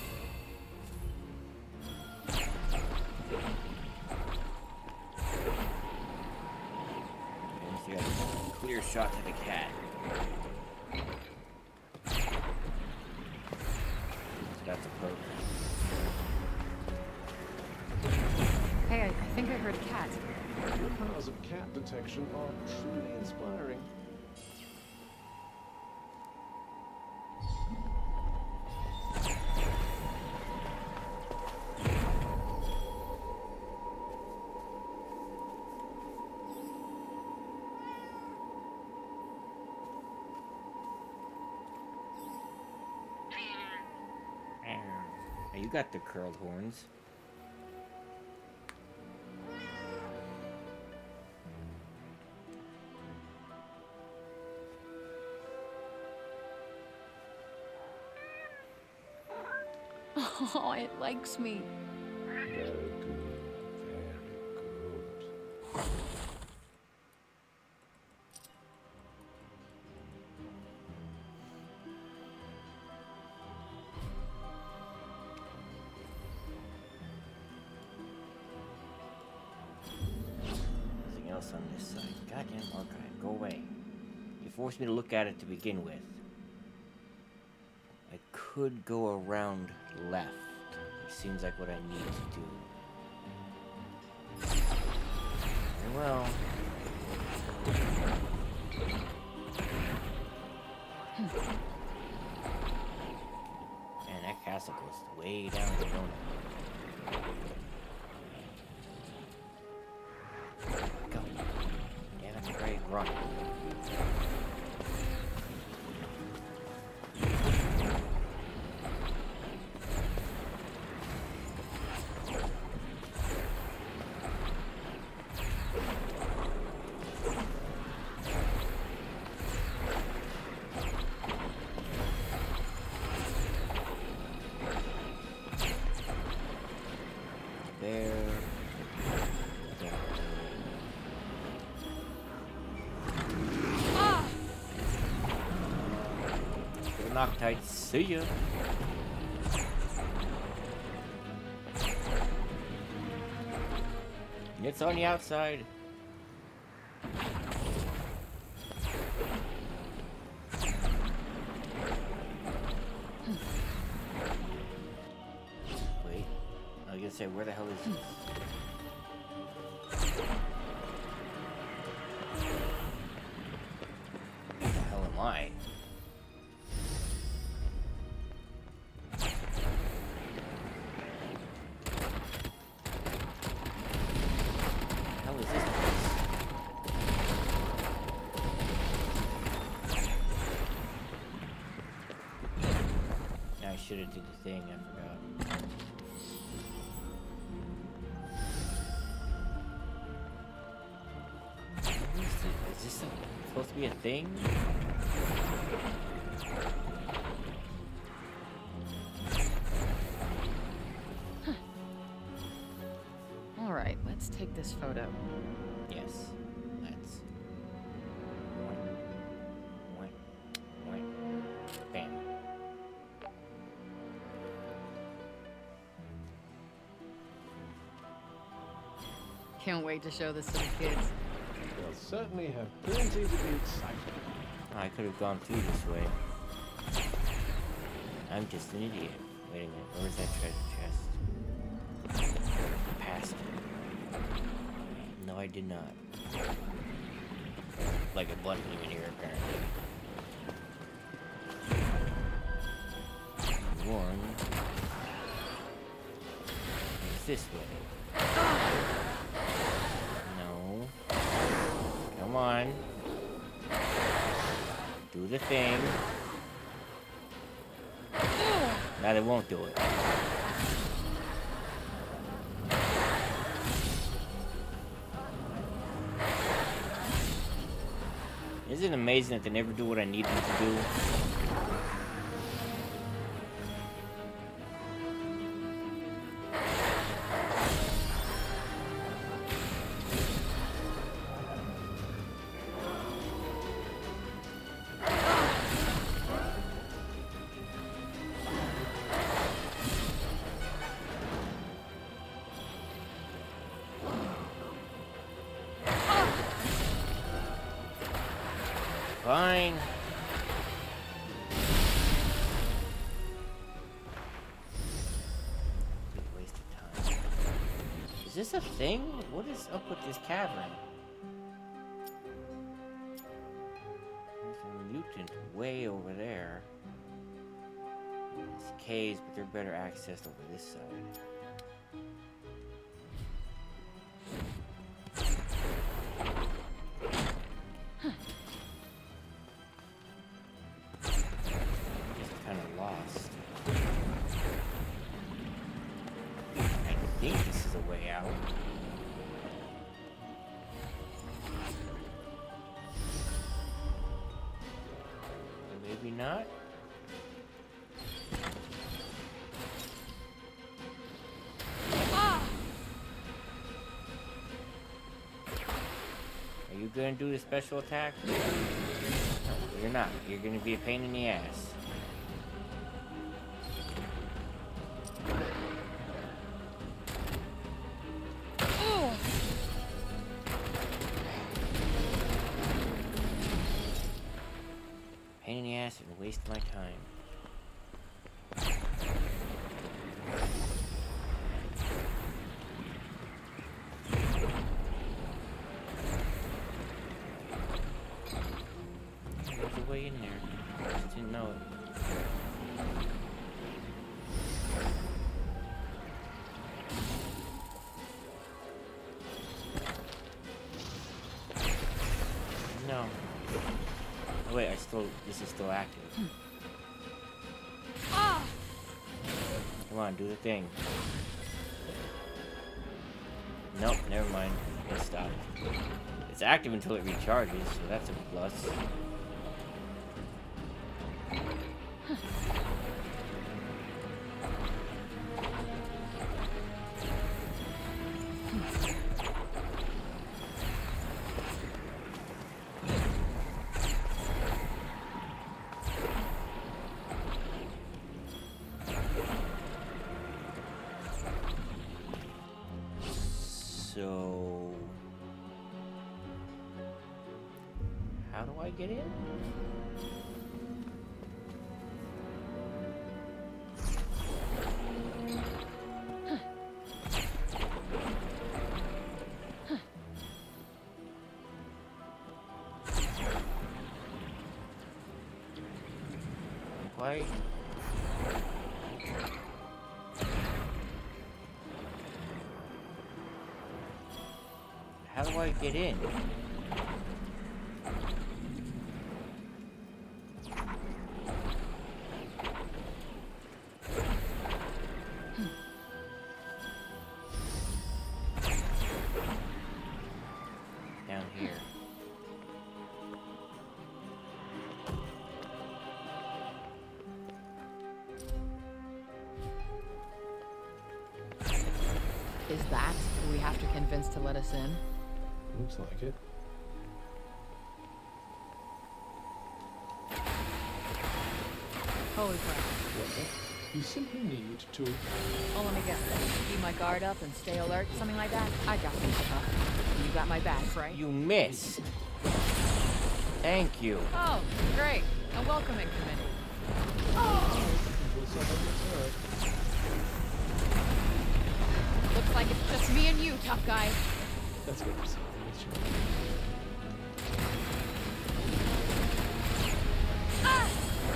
You got a clear shot to the cat. That's a program. Hey, I, I think I heard a cat. Your powers of cat detection are truly inspiring. Now you got the curled horns. Oh, it likes me. else on this side. Goddamn archive, go away. You forced me to look at it to begin with. I could go around left. It seems like what I need to do. Very well. Man, that castle goes way down the road. Go. Yeah, that's a great run. Noctite, see ya. It's on the outside. Wait, I was gonna say, where the hell is this? Where the hell am I? I should have did the thing, I forgot. Is this supposed to be a thing? Huh. All right, let's take this photo. Yes, let's. Wait, wait, wait. Bam. Can't wait to show this to the kids. They'll certainly have plenty to be excited. Oh, I could have gone through this way. I'm just an idiot. Wait a minute, where's that treasure chest? Past it. No, I did not. Like a button even here, apparently. One. It's this way. No. Come on. Do the thing. Now they won't do it. Isn't it amazing that they never do what I need them to do? Fine. Complete waste of time. Is this a thing? What is up with this cavern? There's a mutant way over there. There's caves, but they're better accessed over this side. I think this is a way out. Maybe not. Ah! Are you gonna do the special attack? No, you're not. You're gonna be a pain in the ass. Pain in the ass and waste my time. There's a way in there. I just didn't know it. No. Oh, wait, I still. This is still active. Ah! Come on, do the thing. Nope, never mind. It stopped. It's active until it recharges, so that's a plus. So, how do I get in? Why? How do I get in? Down here. Is that who we have to convince to let us in? Looks like it. Holy crap. Well, you simply need to... Oh, let me guess. Keep my guard up and stay alert, something like that? I got you, Pippa. You got my back, right? You missed. Thank you. Oh, great. A welcoming committee. Looks like it's just me and you, tough guy. Let's get this over with, shall we? Ah!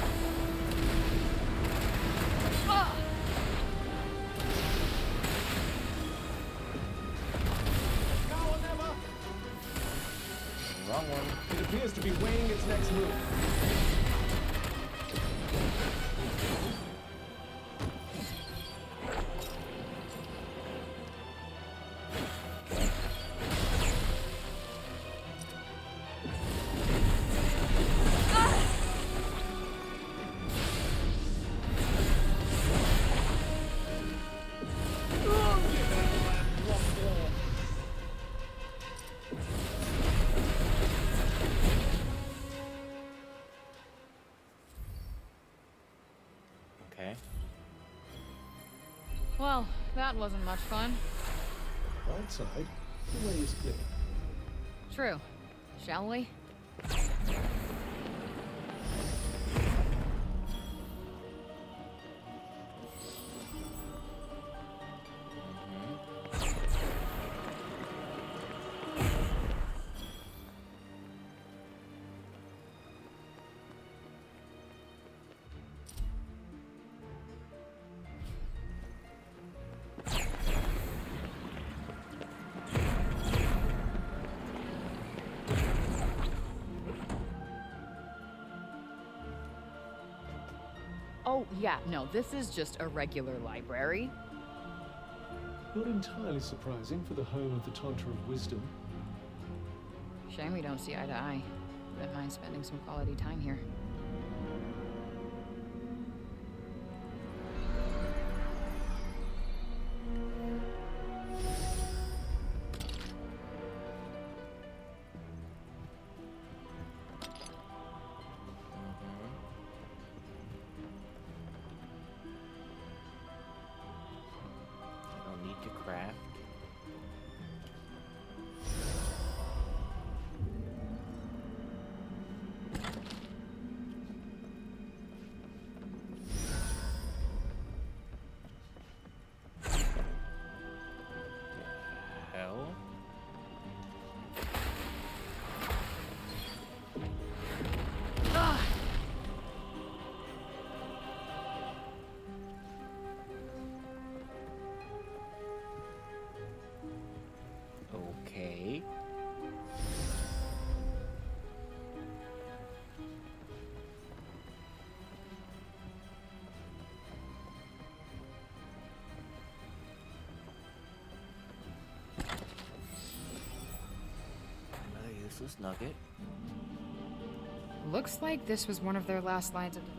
Ah! Now or never! Wrong one. It appears to be weighing its next move. Okay. Well, that wasn't much fun. Right side, the way is clear. True. Shall we? Oh, yeah, no, this is just a regular library. Not entirely surprising for the home of the Tantra of Wisdom. Shame we don't see eye to eye. Wouldn't mind spending some quality time here. I'll need to craft. Christmas nugget. Looks like this was one of their last lines of.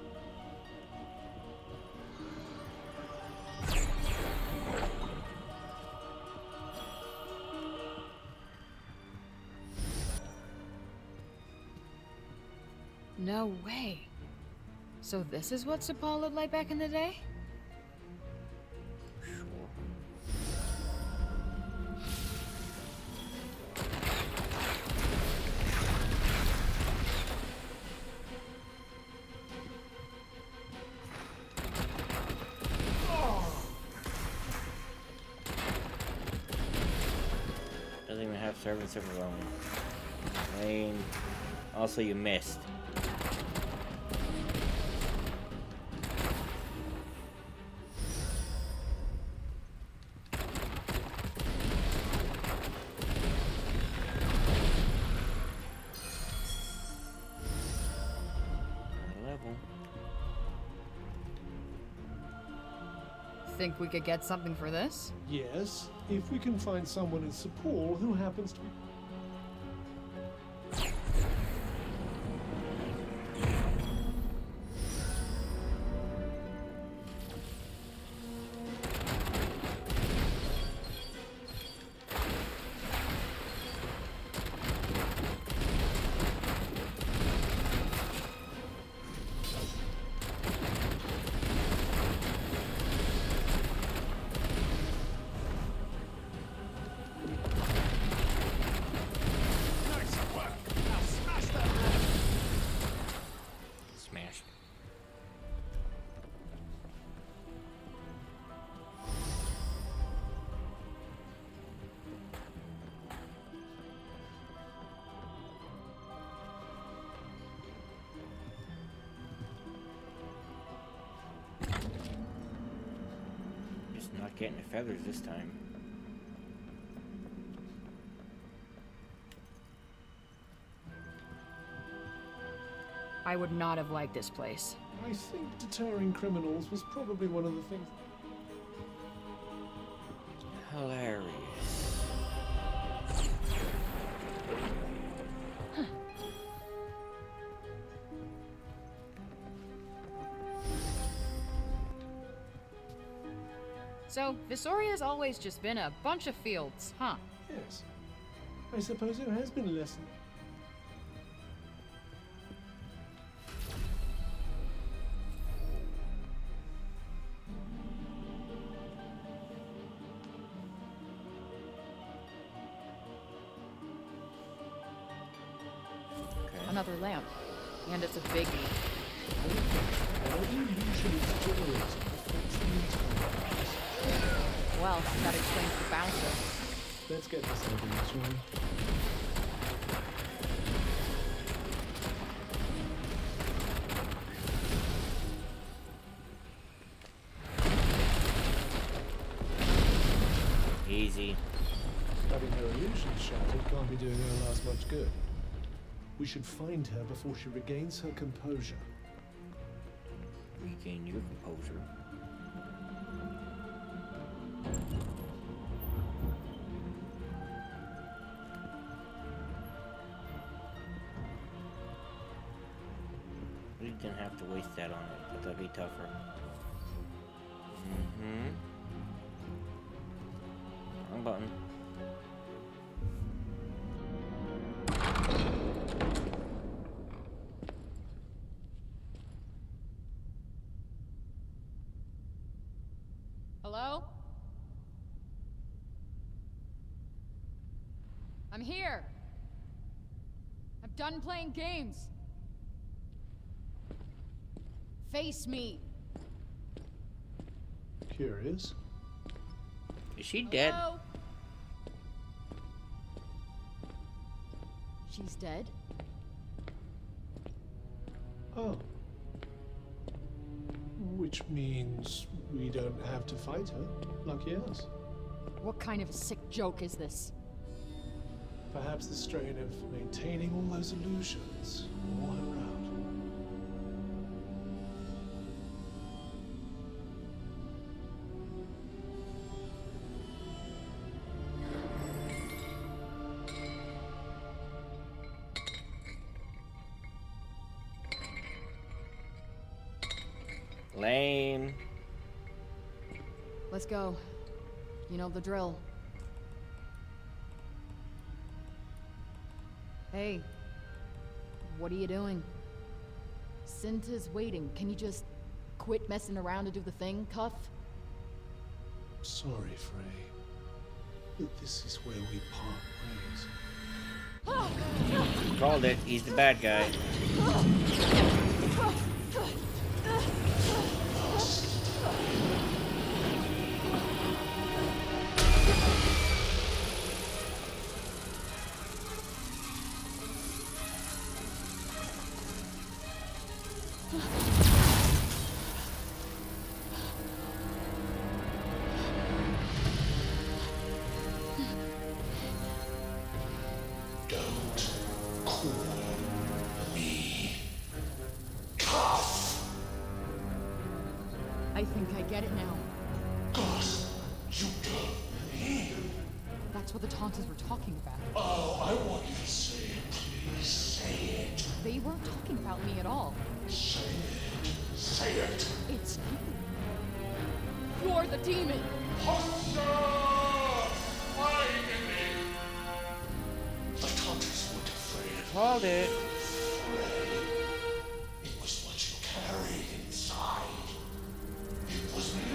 No way. So this is what Sepal looked like back in the day? Sure. Doesn't even have servants of her own. Lame. Also, you missed. Think we could get something for this? Yes, if we can find someone in Sepal who happens to be. Smashed. Just not getting the feathers this time. I would not have liked this place. I think deterring criminals was probably one of the things. Hilarious. So, Visoria's always just been a bunch of fields, huh? Yes. I suppose it has been a lesson. Another lamp. And it's a biggie. Whatever illusion it's generating affects the entire house. Well, that explains the bouncer. Let's get this over with, shall we? Easy. Having her illusions shattered can't be doing her last much good. We should find her before she regains her composure. Regain your composure. We didn't have to waste that on it, but that'd be tougher. Mm-hmm. Wrong button. Hello? I'm here. I'm done playing games. Face me. Curious. Is she dead? Hello? She's dead? Oh. Which means we don't have to fight her. Lucky us. What kind of sick joke is this? Perhaps the strain of maintaining all those illusions wore her out. Lame. Let's go. You know the drill. Hey. What are you doing? Cinta's waiting. Can you just quit messing around and do the thing, Cuff? Sorry, Frey. But this is where we part ways. Called it. He's the bad guy. I think I get it now. Gus, you done me? That's what the Tauntauns were talking about. Oh, I want you to say it, please. Say it. They weren't talking about me at all. Say it. Say it. It's you. You're the demon. Hussar! Finally! The Tauntauns weren't afraid of Called it. Frey. It was what you carried inside. It was me!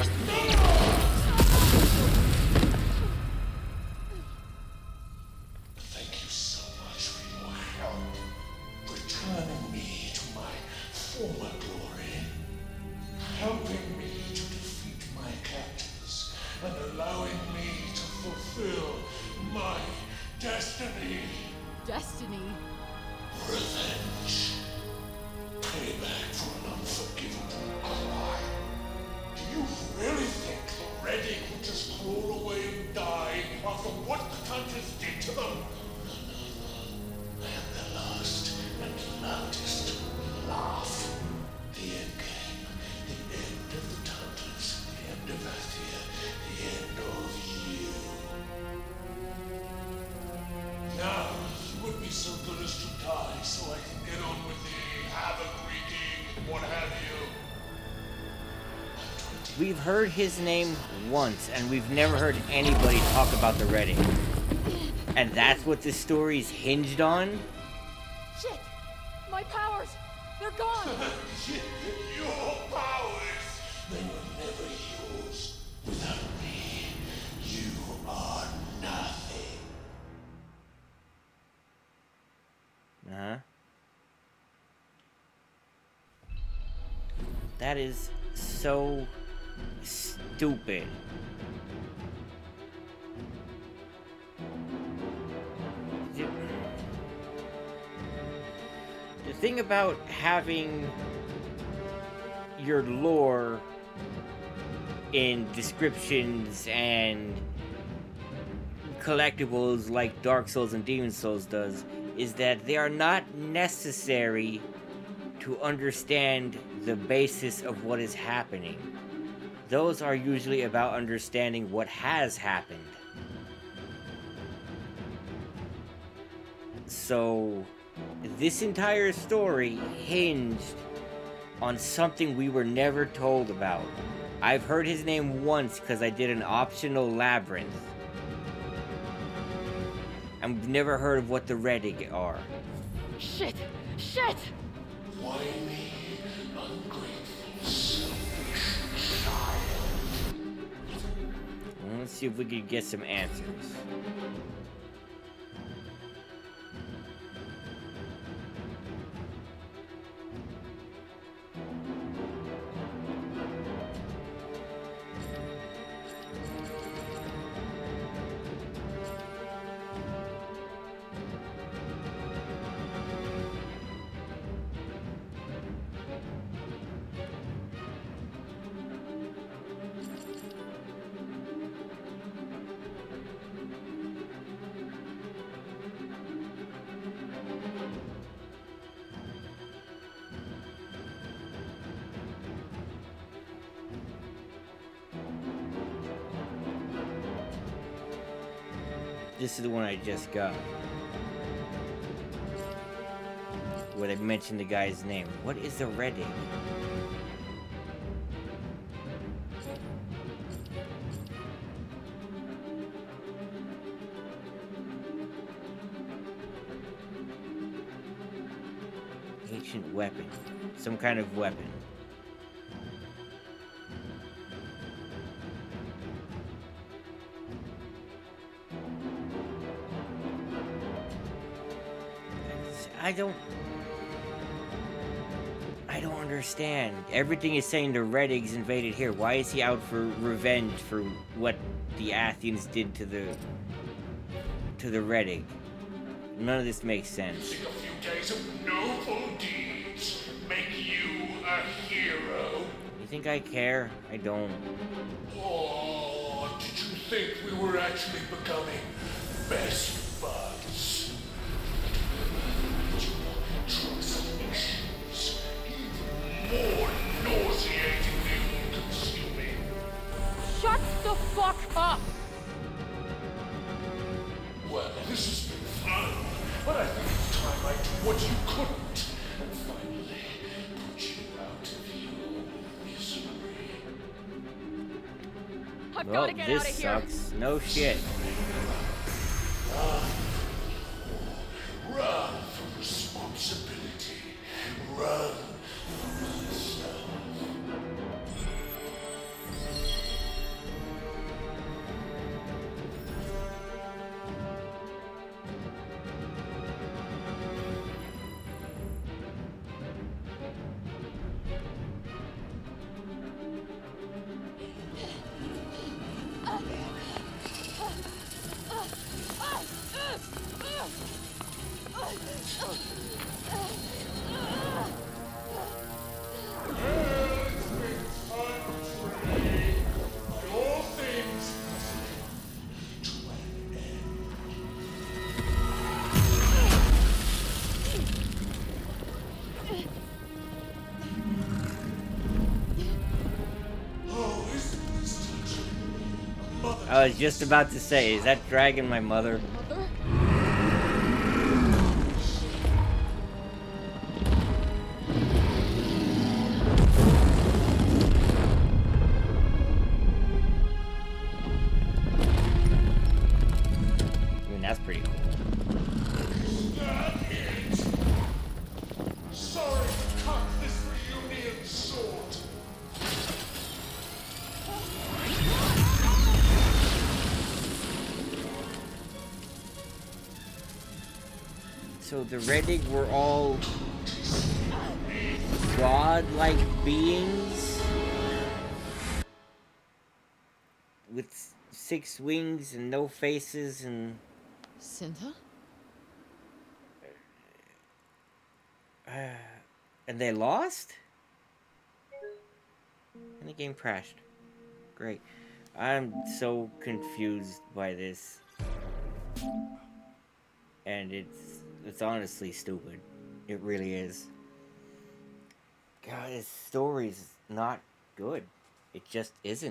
Thank you so much for your help. Returning me to my former glory. Helping me to defeat my captors. And allowing me to fulfill my destiny. Destiny? Revenge. Payback for an unforgivable crime. Do you really think Redding would just crawl away and die after what the Tauntauns did to them? No, no, no. I am the last and loudest laugh. The end game. The end of the Tauntauns. The end of Athia. The end of you. Now, you would be so good as to die so I can get on with the havoc wreaking, what have you. We've heard his name once, and we've never heard anybody talk about the Redding. And that's what this story's hinged on? Shit! My powers! They're gone! Your powers, they were never yours. Without me, you are nothing. Uh-huh. That is so stupid. The thing about having your lore in descriptions and collectibles like Dark Souls and Demon Souls does is that they are not necessary to understand the basis of what is happening. Those are usually about understanding what has happened. So, this entire story hinged on something we were never told about. I've heard his name once because I did an optional labyrinth. I've never heard of what the Redding are. Shit! Shit! Whiny, ungrateful, selfish child. Well, let's see if we can get some answers. This is the one I just got. Where they mentioned the guy's name. What is the Redding? weapon. Some kind of weapon. I don't... I don't understand. Everything is saying the Reddigs invaded here. Why is he out for revenge for what the Athenians did to the... to the Reddig? None of this makes sense. A few days of noble deeds make you a hero. You think I care? I don't. Oh, did you think we were actually becoming best buds? Trust issues, even more nauseatingly consuming. Shut the fuck up! Well, this has been fun, but I think it's time I do what you couldn't, and finally put you out of your misery. I've Well, gotta get this out of here. sucks. No shit. Run from responsibility. Run from myself. All things to an end. Oh, isn't this teacher a mother? I was just about to say, is that dragon my mother? Mother? I mean, that's pretty cool. That it. Sorry to cut this reunion short. So the Reddig were all god-like beings with six wings and no faces and Cinta? uh, and they lost? And the game crashed. Great. I'm so confused by this. And it's it's honestly stupid. It really is. God, this story's not good. It just isn't.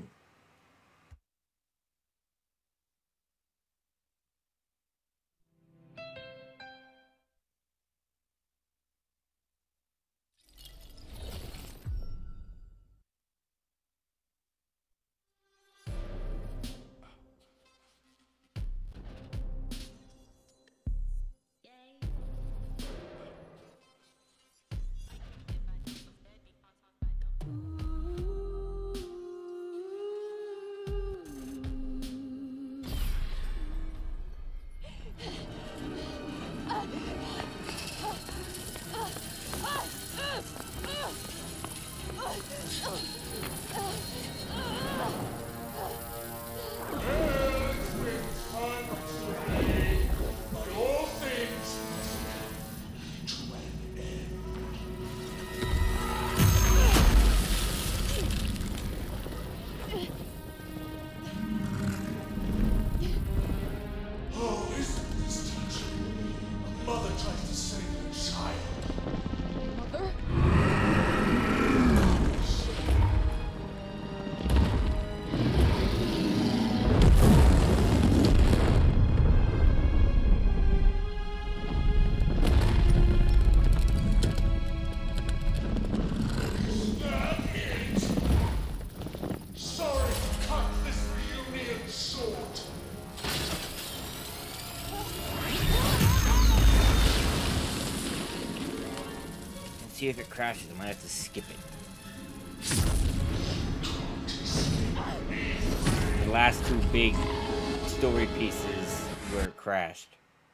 All things to an end. Oh, isn't this teacher? A mother tries to save her child. Mother? That it. Sorry to cut this reunion short. See, see if it crashes. I might have to skip it. The last two big story pieces where it crashed.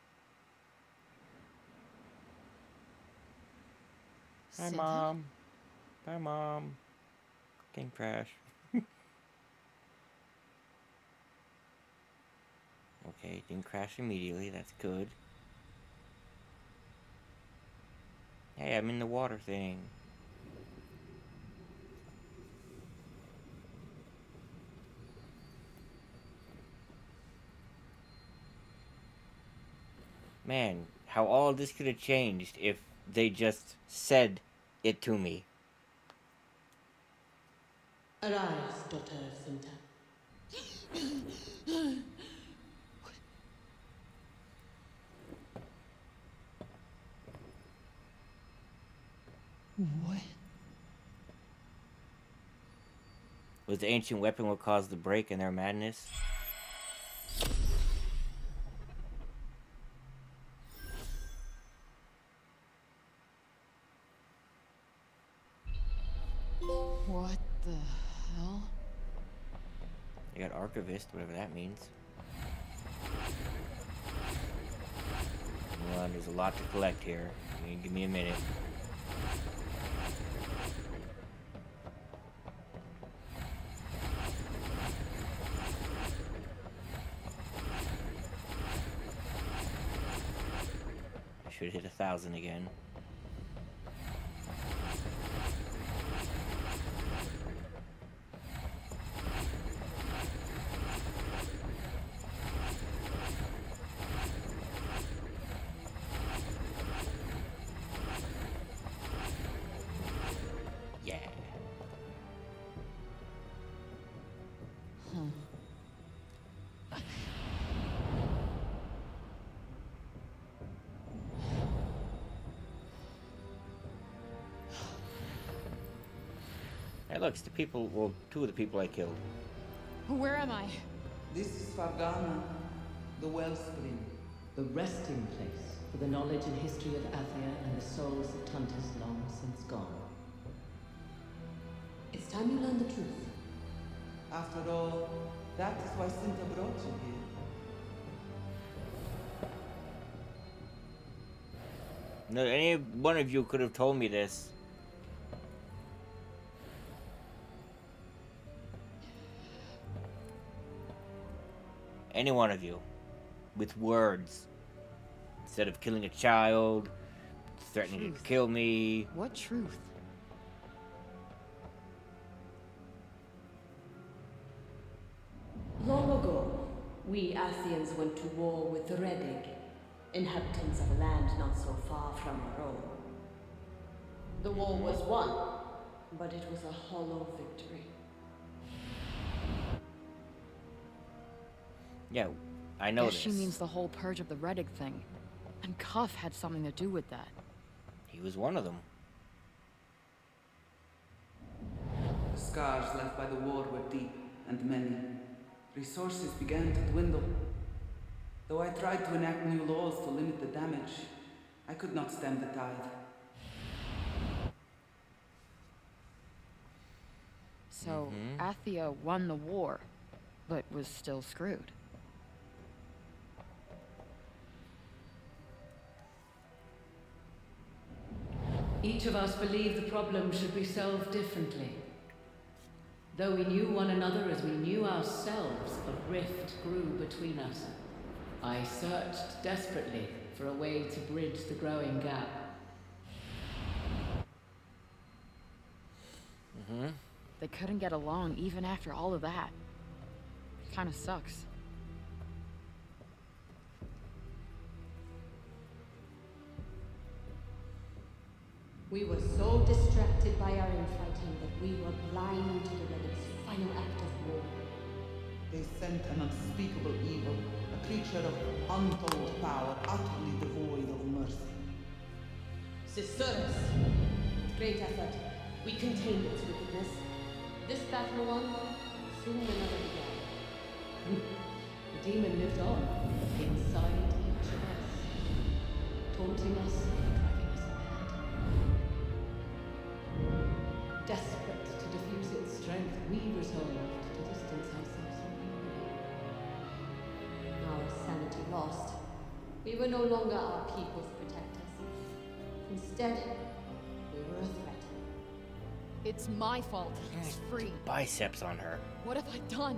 Hi, Cinta? Mom. Bye, Mom. Game crash. Okay, it didn't crash immediately. That's good. Hey, I'm in the water thing. Man, how all this could have changed if they just said it to me. Arise, daughter Cinta. What? Was the ancient weapon what caused the break in their madness? What the hell? They got Archivist, whatever that means. Well, there's a lot to collect here. You give me a minute. I should hit a thousand again. Yeah. Hey, look, it's the people, well, two of the people I killed. Where am I? This is Fargana, the wellspring. The resting place for the knowledge and history of Athia and the souls of Tuntis long since gone. It's time you learn the truth. After all, that is why Cinta brought you here. No, any one of you could have told me this. Any one of you. With words. Instead of killing a child, threatening Truth. to kill me. What truth? Long ago, we Athians went to war with the Redig, inhabitants of a land not so far from our own. The war was won, but it was a hollow victory. Yeah, I know Guess this. she means the whole purge of the Redig thing. And Cuff had something to do with that. He was one of them. The scars left by the war were deep and many. Resources began to dwindle. Though I tried to enact new laws to limit the damage, I could not stem the tide. So, Mhm. Athia won the war, but was still screwed. Each of us believed the problem should be solved differently. Though we knew one another as we knew ourselves, a rift grew between us. I searched desperately for a way to bridge the growing gap. Mm-hmm. They couldn't get along even after all of that. Kinda sucks. We were so distracted by our infighting that we were blind to the Redig's final act of war. They sent an unspeakable evil, a creature of untold power, utterly devoid of mercy. Cicerus! Great effort. We contained its wickedness. This battle won, soon another began. The demon lived on, inside each of us, taunting us and driving us mad. Desperate to diffuse its strength, we resolved to distance ourselves from you. Our sanity lost. We were no longer our people's protectors. Instead, we were a threat. It's my fault. He's free. Biceps on her. What have I done?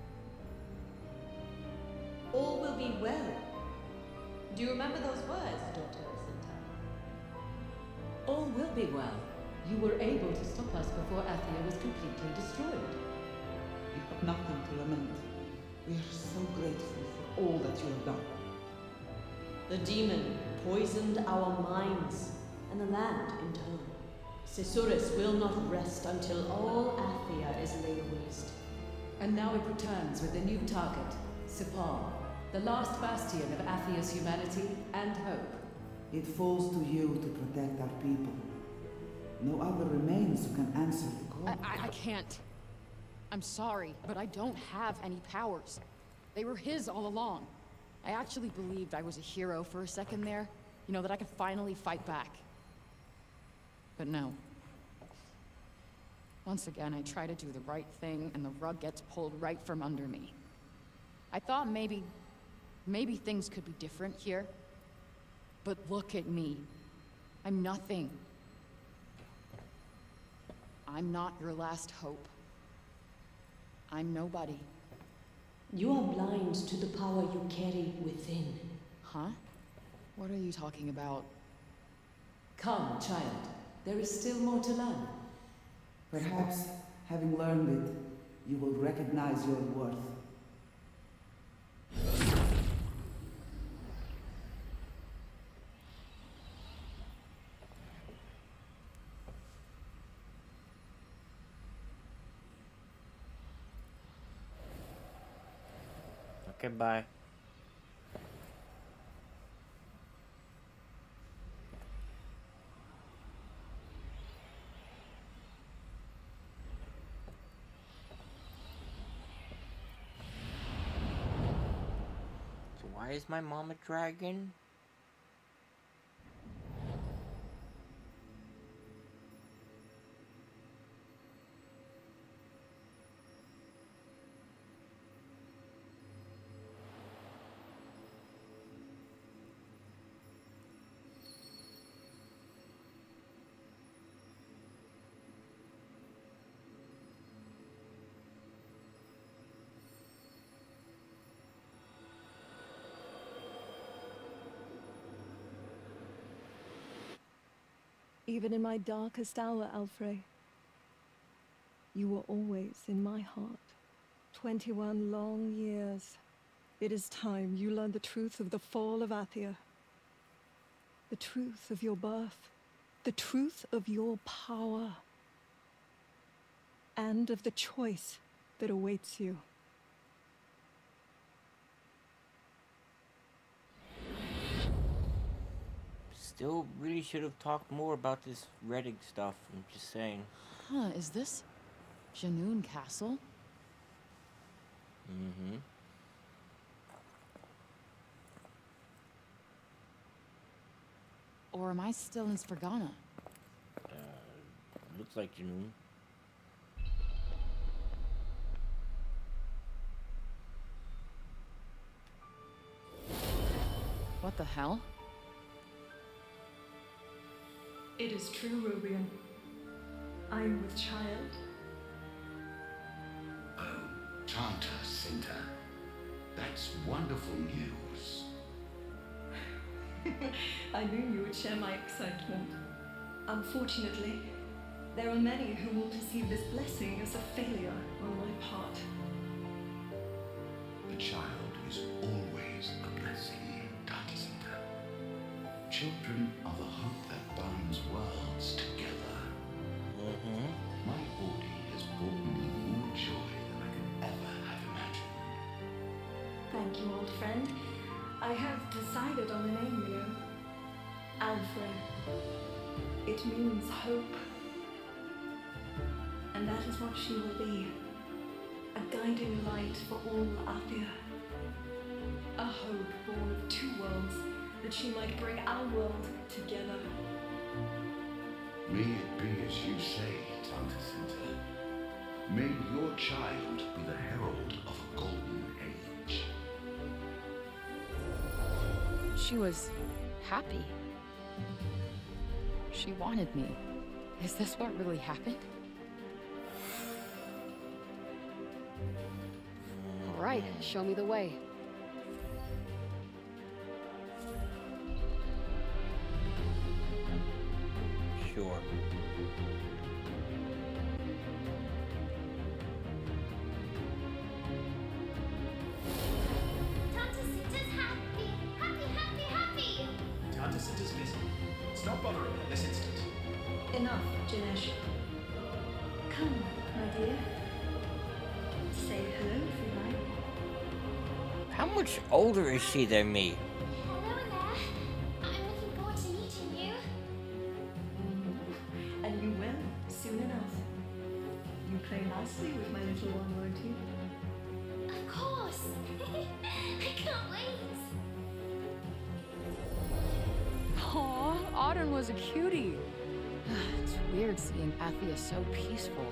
All will be well. Do you remember those words, daughter Asinta? All will be well. You were able to stop us before Athia was completely destroyed. You have nothing to lament. We are so grateful for all that you have done. The demon poisoned our minds and the land in turn. Sisuris will not rest until all Athia is laid waste. And now it returns with a new target, Sepal, the last bastion of Athia's humanity and hope. It falls to you to protect our people. No other remains who can answer the call. I, I, I can't. I'm sorry, but I don't have any powers. They were his all along. I actually believed I was a hero for a second there. You know, that I could finally fight back. But no. Once again, I try to do the right thing, and the rug gets pulled right from under me. I thought maybe... maybe things could be different here. But look at me. I'm nothing. I'm not your last hope. I'm nobody. You are blind to the power you carry within. Huh? What are you talking about? Come, child. There is still more to learn. Perhaps, having learned it, you will recognize your worth. Okay, bye. So why is my mom a dragon? Even in my darkest hour, Alfrey, you were always in my heart. Twenty-one long years. It is time you learned the truth of the fall of Athia. The truth of your birth. The truth of your power. And of the choice that awaits you. Still really should have talked more about this Redig stuff. I'm just saying. Huh, is this Junoon Castle? Mm-hmm. Or am I still in Sfergana? Uh, looks like Junoon. What the hell? It is true, Rubian. I am with child. Oh, Tanta Cinta. That's wonderful news. I knew you would share my excitement. Unfortunately, there are many who will perceive this blessing as a failure on my part. The child is always a blessing, Tanta Cinta. Children are the hope that binds worlds together. Mm-hmm. My body has brought me more joy than I could ever have imagined. Thank you, old friend. I have decided on a name, you know. Alfred. It means hope. And that is what she will be. A guiding light for all Athia. A hope born of two worlds, that she might bring our world together. May it be as you say, Tanta your child be the herald of a golden age. She was happy. She wanted me. Is this what really happened? All right, show me the way. Sure. Tanta Cinta's happy! Happy, happy, happy! Tanta Cinta's busy. Stop bothering her this instant. Enough, Janesh. Come, my dear. Say hello if you like. How much older is she than me? Hello there. I'm looking forward to meeting you. And you will, soon enough. You play nicely with my little one, won't you? Of course. I can't wait. Aw, Auden was a cutie. It's weird seeing Athia so peaceful.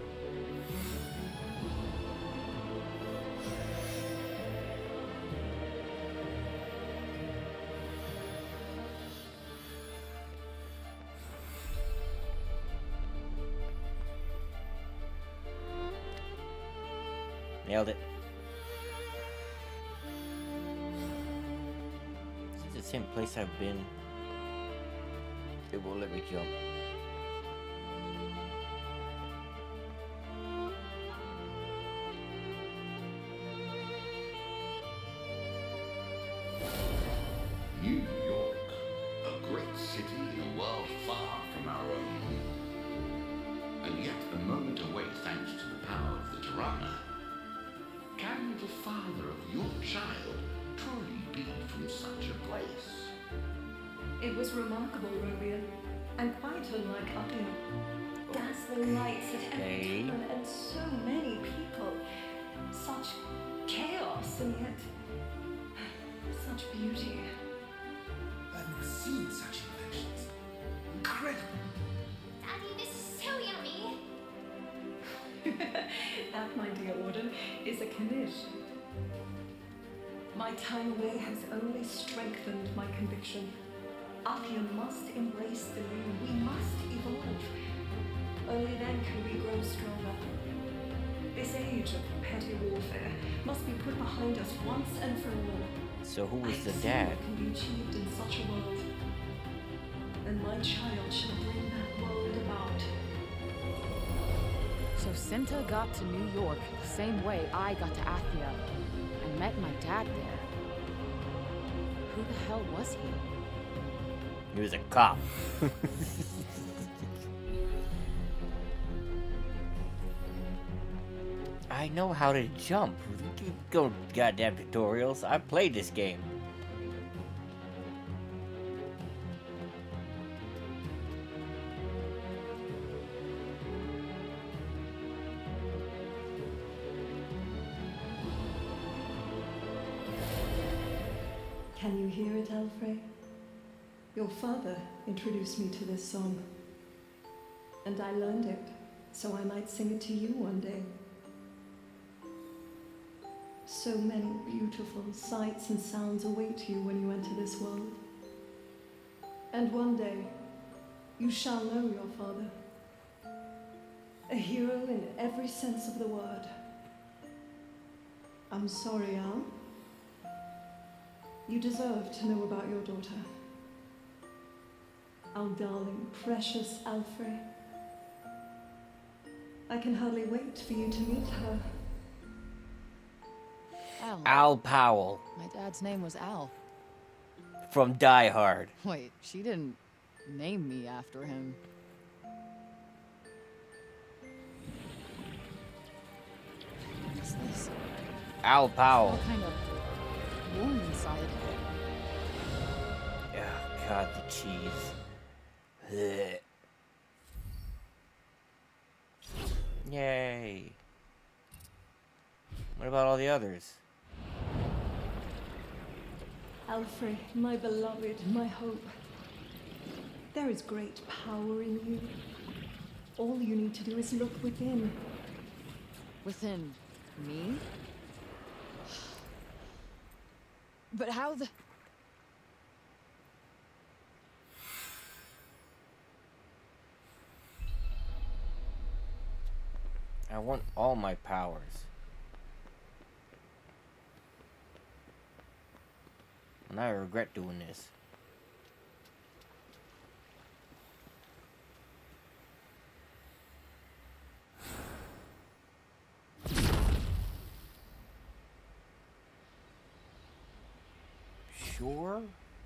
Nailed it. Is it the same place I've been? It won't let me jump. New York, a great city in a world far from our own. And yet a moment away thanks to the power of the Tirana. Can the father of your child truly be from such a place? It was remarkable, Romeo, and quite unlike Athia. Dazzling lights at every turn, and so many people. Such chaos, and yet such beauty. I've never seen such inventions. Incredible. Daddy, this is so yummy. That, my dear Auden, is a Knish. My time away has only strengthened my conviction. Athia must embrace the new. We must evolve. Only then can we grow stronger. This age of petty warfare must be put behind us once and for all. So who was I the see dad? what can be achieved in such a world. And my child shall bring that world about. So Cinta got to New York the same way I got to Athia. I met my dad there. Who the hell was he? He was a cop. I know how to jump. Go goddamn tutorials. I played this game. Can you hear it, Alfred? Your father introduced me to this song. And I learned it, so I might sing it to you one day. So many beautiful sights and sounds await you when you enter this world. And one day, you shall know your father. A hero in every sense of the word. I'm sorry, Al. You deserve to know about your daughter. Our darling, precious Alfred. I can hardly wait for you to meet her. Al. Al Powell. My dad's name was Al. From Die Hard. Wait, she didn't name me after him. What's this? Al Powell. Kind of warm inside. Oh god, the cheese. Ugh. Yay. What about all the others? Alfred, my beloved, my hope. There is great power in you. All you need to do is look within. Within me? But how the... I want all my powers. And I regret doing this. Sure?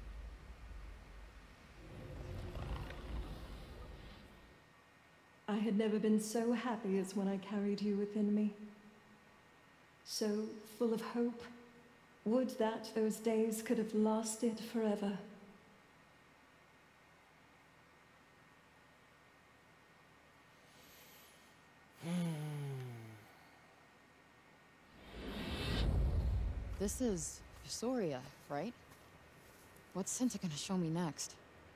I had never been so happy as when I carried you within me. So full of hope. Would that those days could have lasted forever. This is Soria, right? What's Cinta gonna show me next?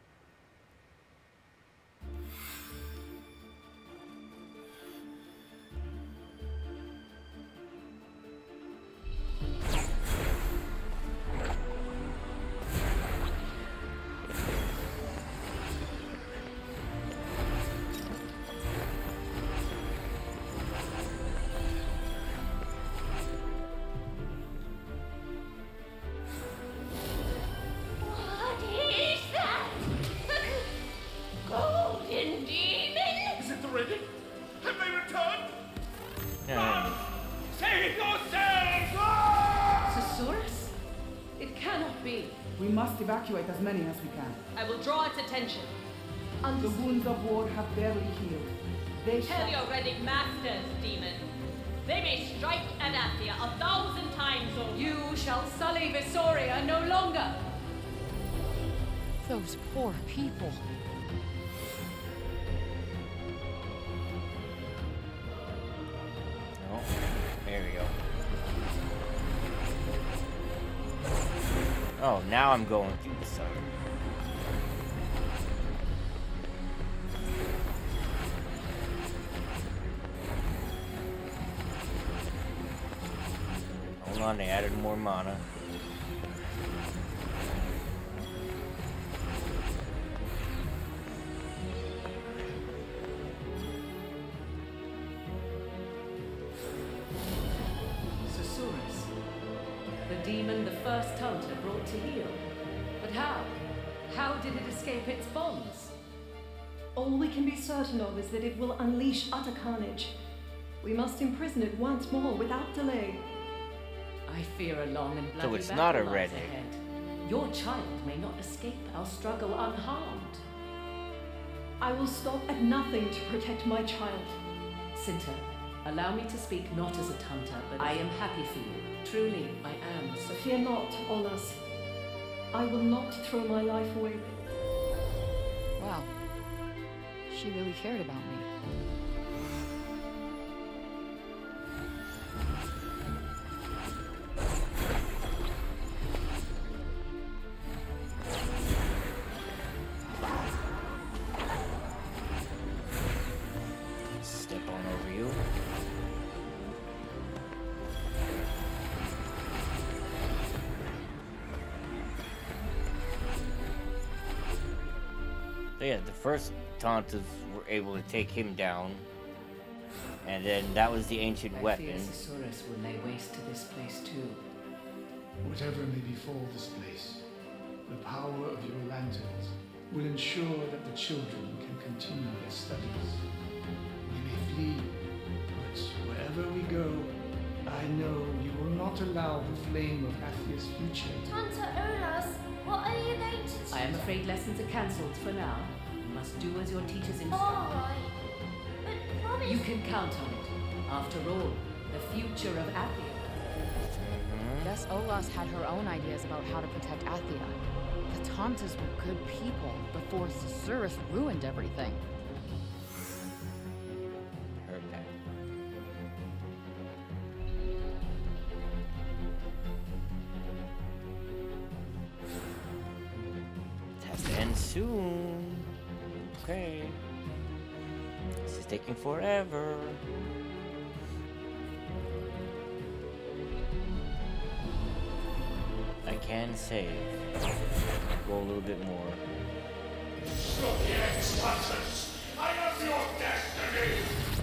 Evacuate as many as we can. I will draw its attention. The wounds of war have barely healed. They Tell shall... your Reddick masters, demon. They may strike Anathia a thousand times over. You shall sully Visoria no longer. Those poor people. Oh, there we go. Oh, now I'm going through the sun. Hold on, they added more mana. Demon the first hunter brought to heal. But how? How did it escape its bonds? All we can be certain of is that it will unleash utter carnage. We must imprison it once more without delay. I fear a long and bloody So it's battle not a lies Reddick. ahead. Your child may not escape our struggle unharmed. I will stop at nothing to protect my child. Cinta, allow me to speak not as a hunter, but I am happy for you. Truly, I am. So fear not, Olas. I will not throw my life away. Wow. She really cared about me. Step on over you. So yeah, the first Tauntas were able to take him down, and then that was the ancient I weapon. fear Susurrus will lay waste to this place too. Whatever may befall this place, the power of your lanterns will ensure that the children can continue their studies. We may flee, but wherever we go, I know you will not allow the flame of Athia's future. Tanta Olas, what are you going to teach? I am afraid lessons are cancelled for now. You must do as your teachers instruct. Alright. But promise... You can count on it. After all, the future of Athia. Guess Olas had her own ideas about how to protect Athia. The Tauntas were good people before Susurrus ruined everything. Heard that. It has to end soon. Okay. This is taking forever. can save. Go a little bit more. Bloody ex-hunters! I am your destiny!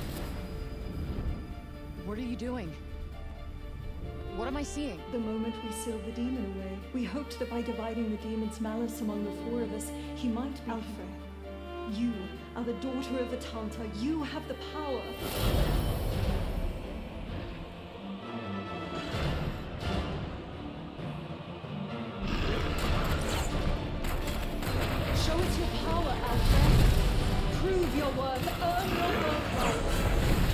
What are you doing? What am I seeing? The moment we sealed the demon away, we hoped that by dividing the demon's malice among the four of us, he might be... Alfred, you are the daughter of the Tanta. You have the power. Show us your power, Alfred. Prove your worth. Earn your birthright.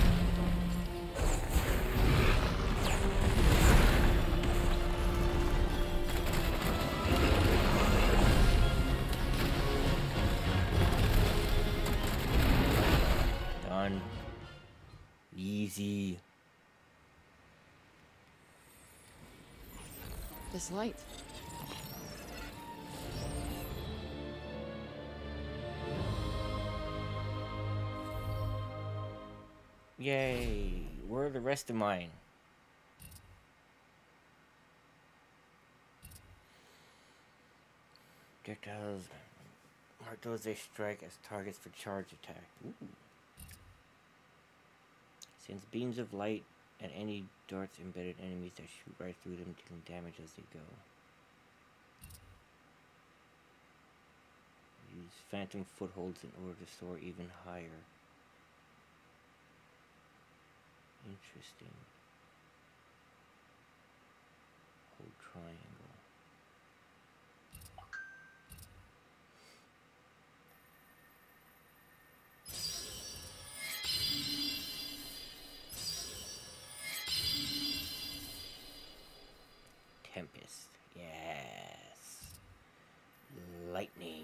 Easy. This light. Yay. Where are the rest of mine? Projectiles. Mark those they strike as targets for charge attack. Ooh. Sends beams of light at any darts embedded enemies that shoot right through them, dealing damage as they go. Use phantom footholds in order to soar even higher. Interesting. Hold triangle. Tempest. Yes. Lightning.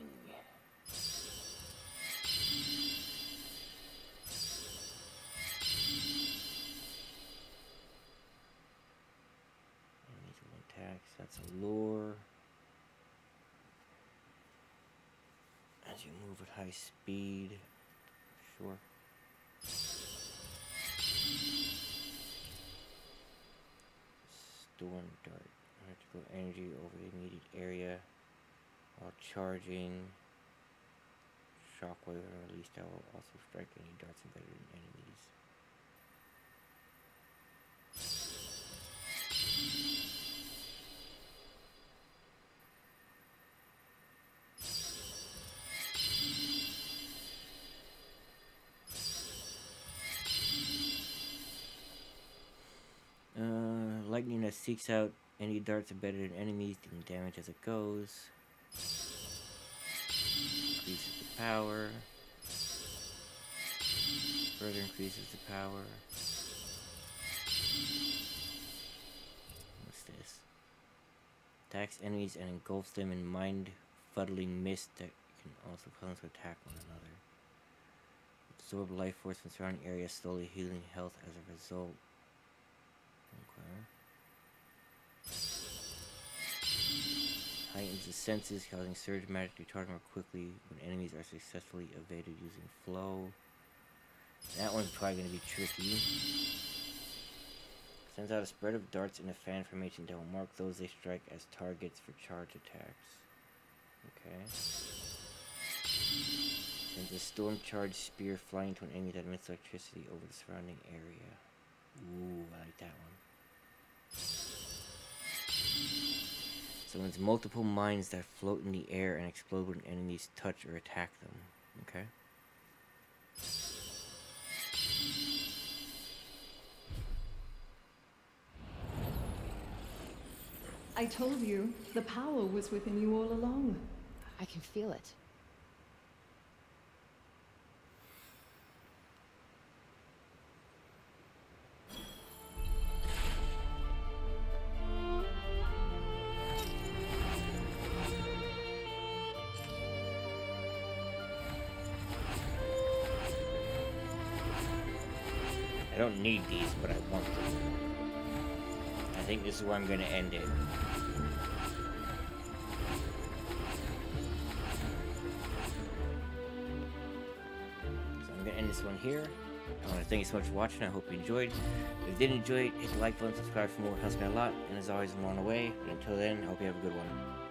Enemies will attack. That's a lure. As you move at high speed. Sure. Storm dart. Electrical energy over the immediate area while charging. Shockwave are released that will also strike any darts embedded in enemies. Uh, lightning that seeks out any darts embedded in enemies, dealing damage as it goes. Increases the power. Further increases the power. What's this? Attacks enemies and engulfs them in mind-fuddling mist that can also cause them to attack one another. Absorb life force from surrounding areas, slowly healing health as a result. Okay. Heightens the senses, causing surge magic to charge more quickly when enemies are successfully evaded using flow. That one's probably going to be tricky. Sends out a spread of darts in a fan formation that will mark those they strike as targets for charge attacks. Okay. Sends a storm charged spear flying to an enemy that emits electricity over the surrounding area. Ooh, I like that one. Summons multiple mines that float in the air and explode when enemies touch or attack them. Okay. I told you, the power was within you all along. I can feel it. I don't need these, but I want them. I think this is where I'm going to end it. So I'm going to end this one here. I want to thank you so much for watching. I hope you enjoyed. If you did enjoy it, hit the like button, subscribe for more. It helps me a lot. And as always, I'm on the way. But until then, I hope you have a good one.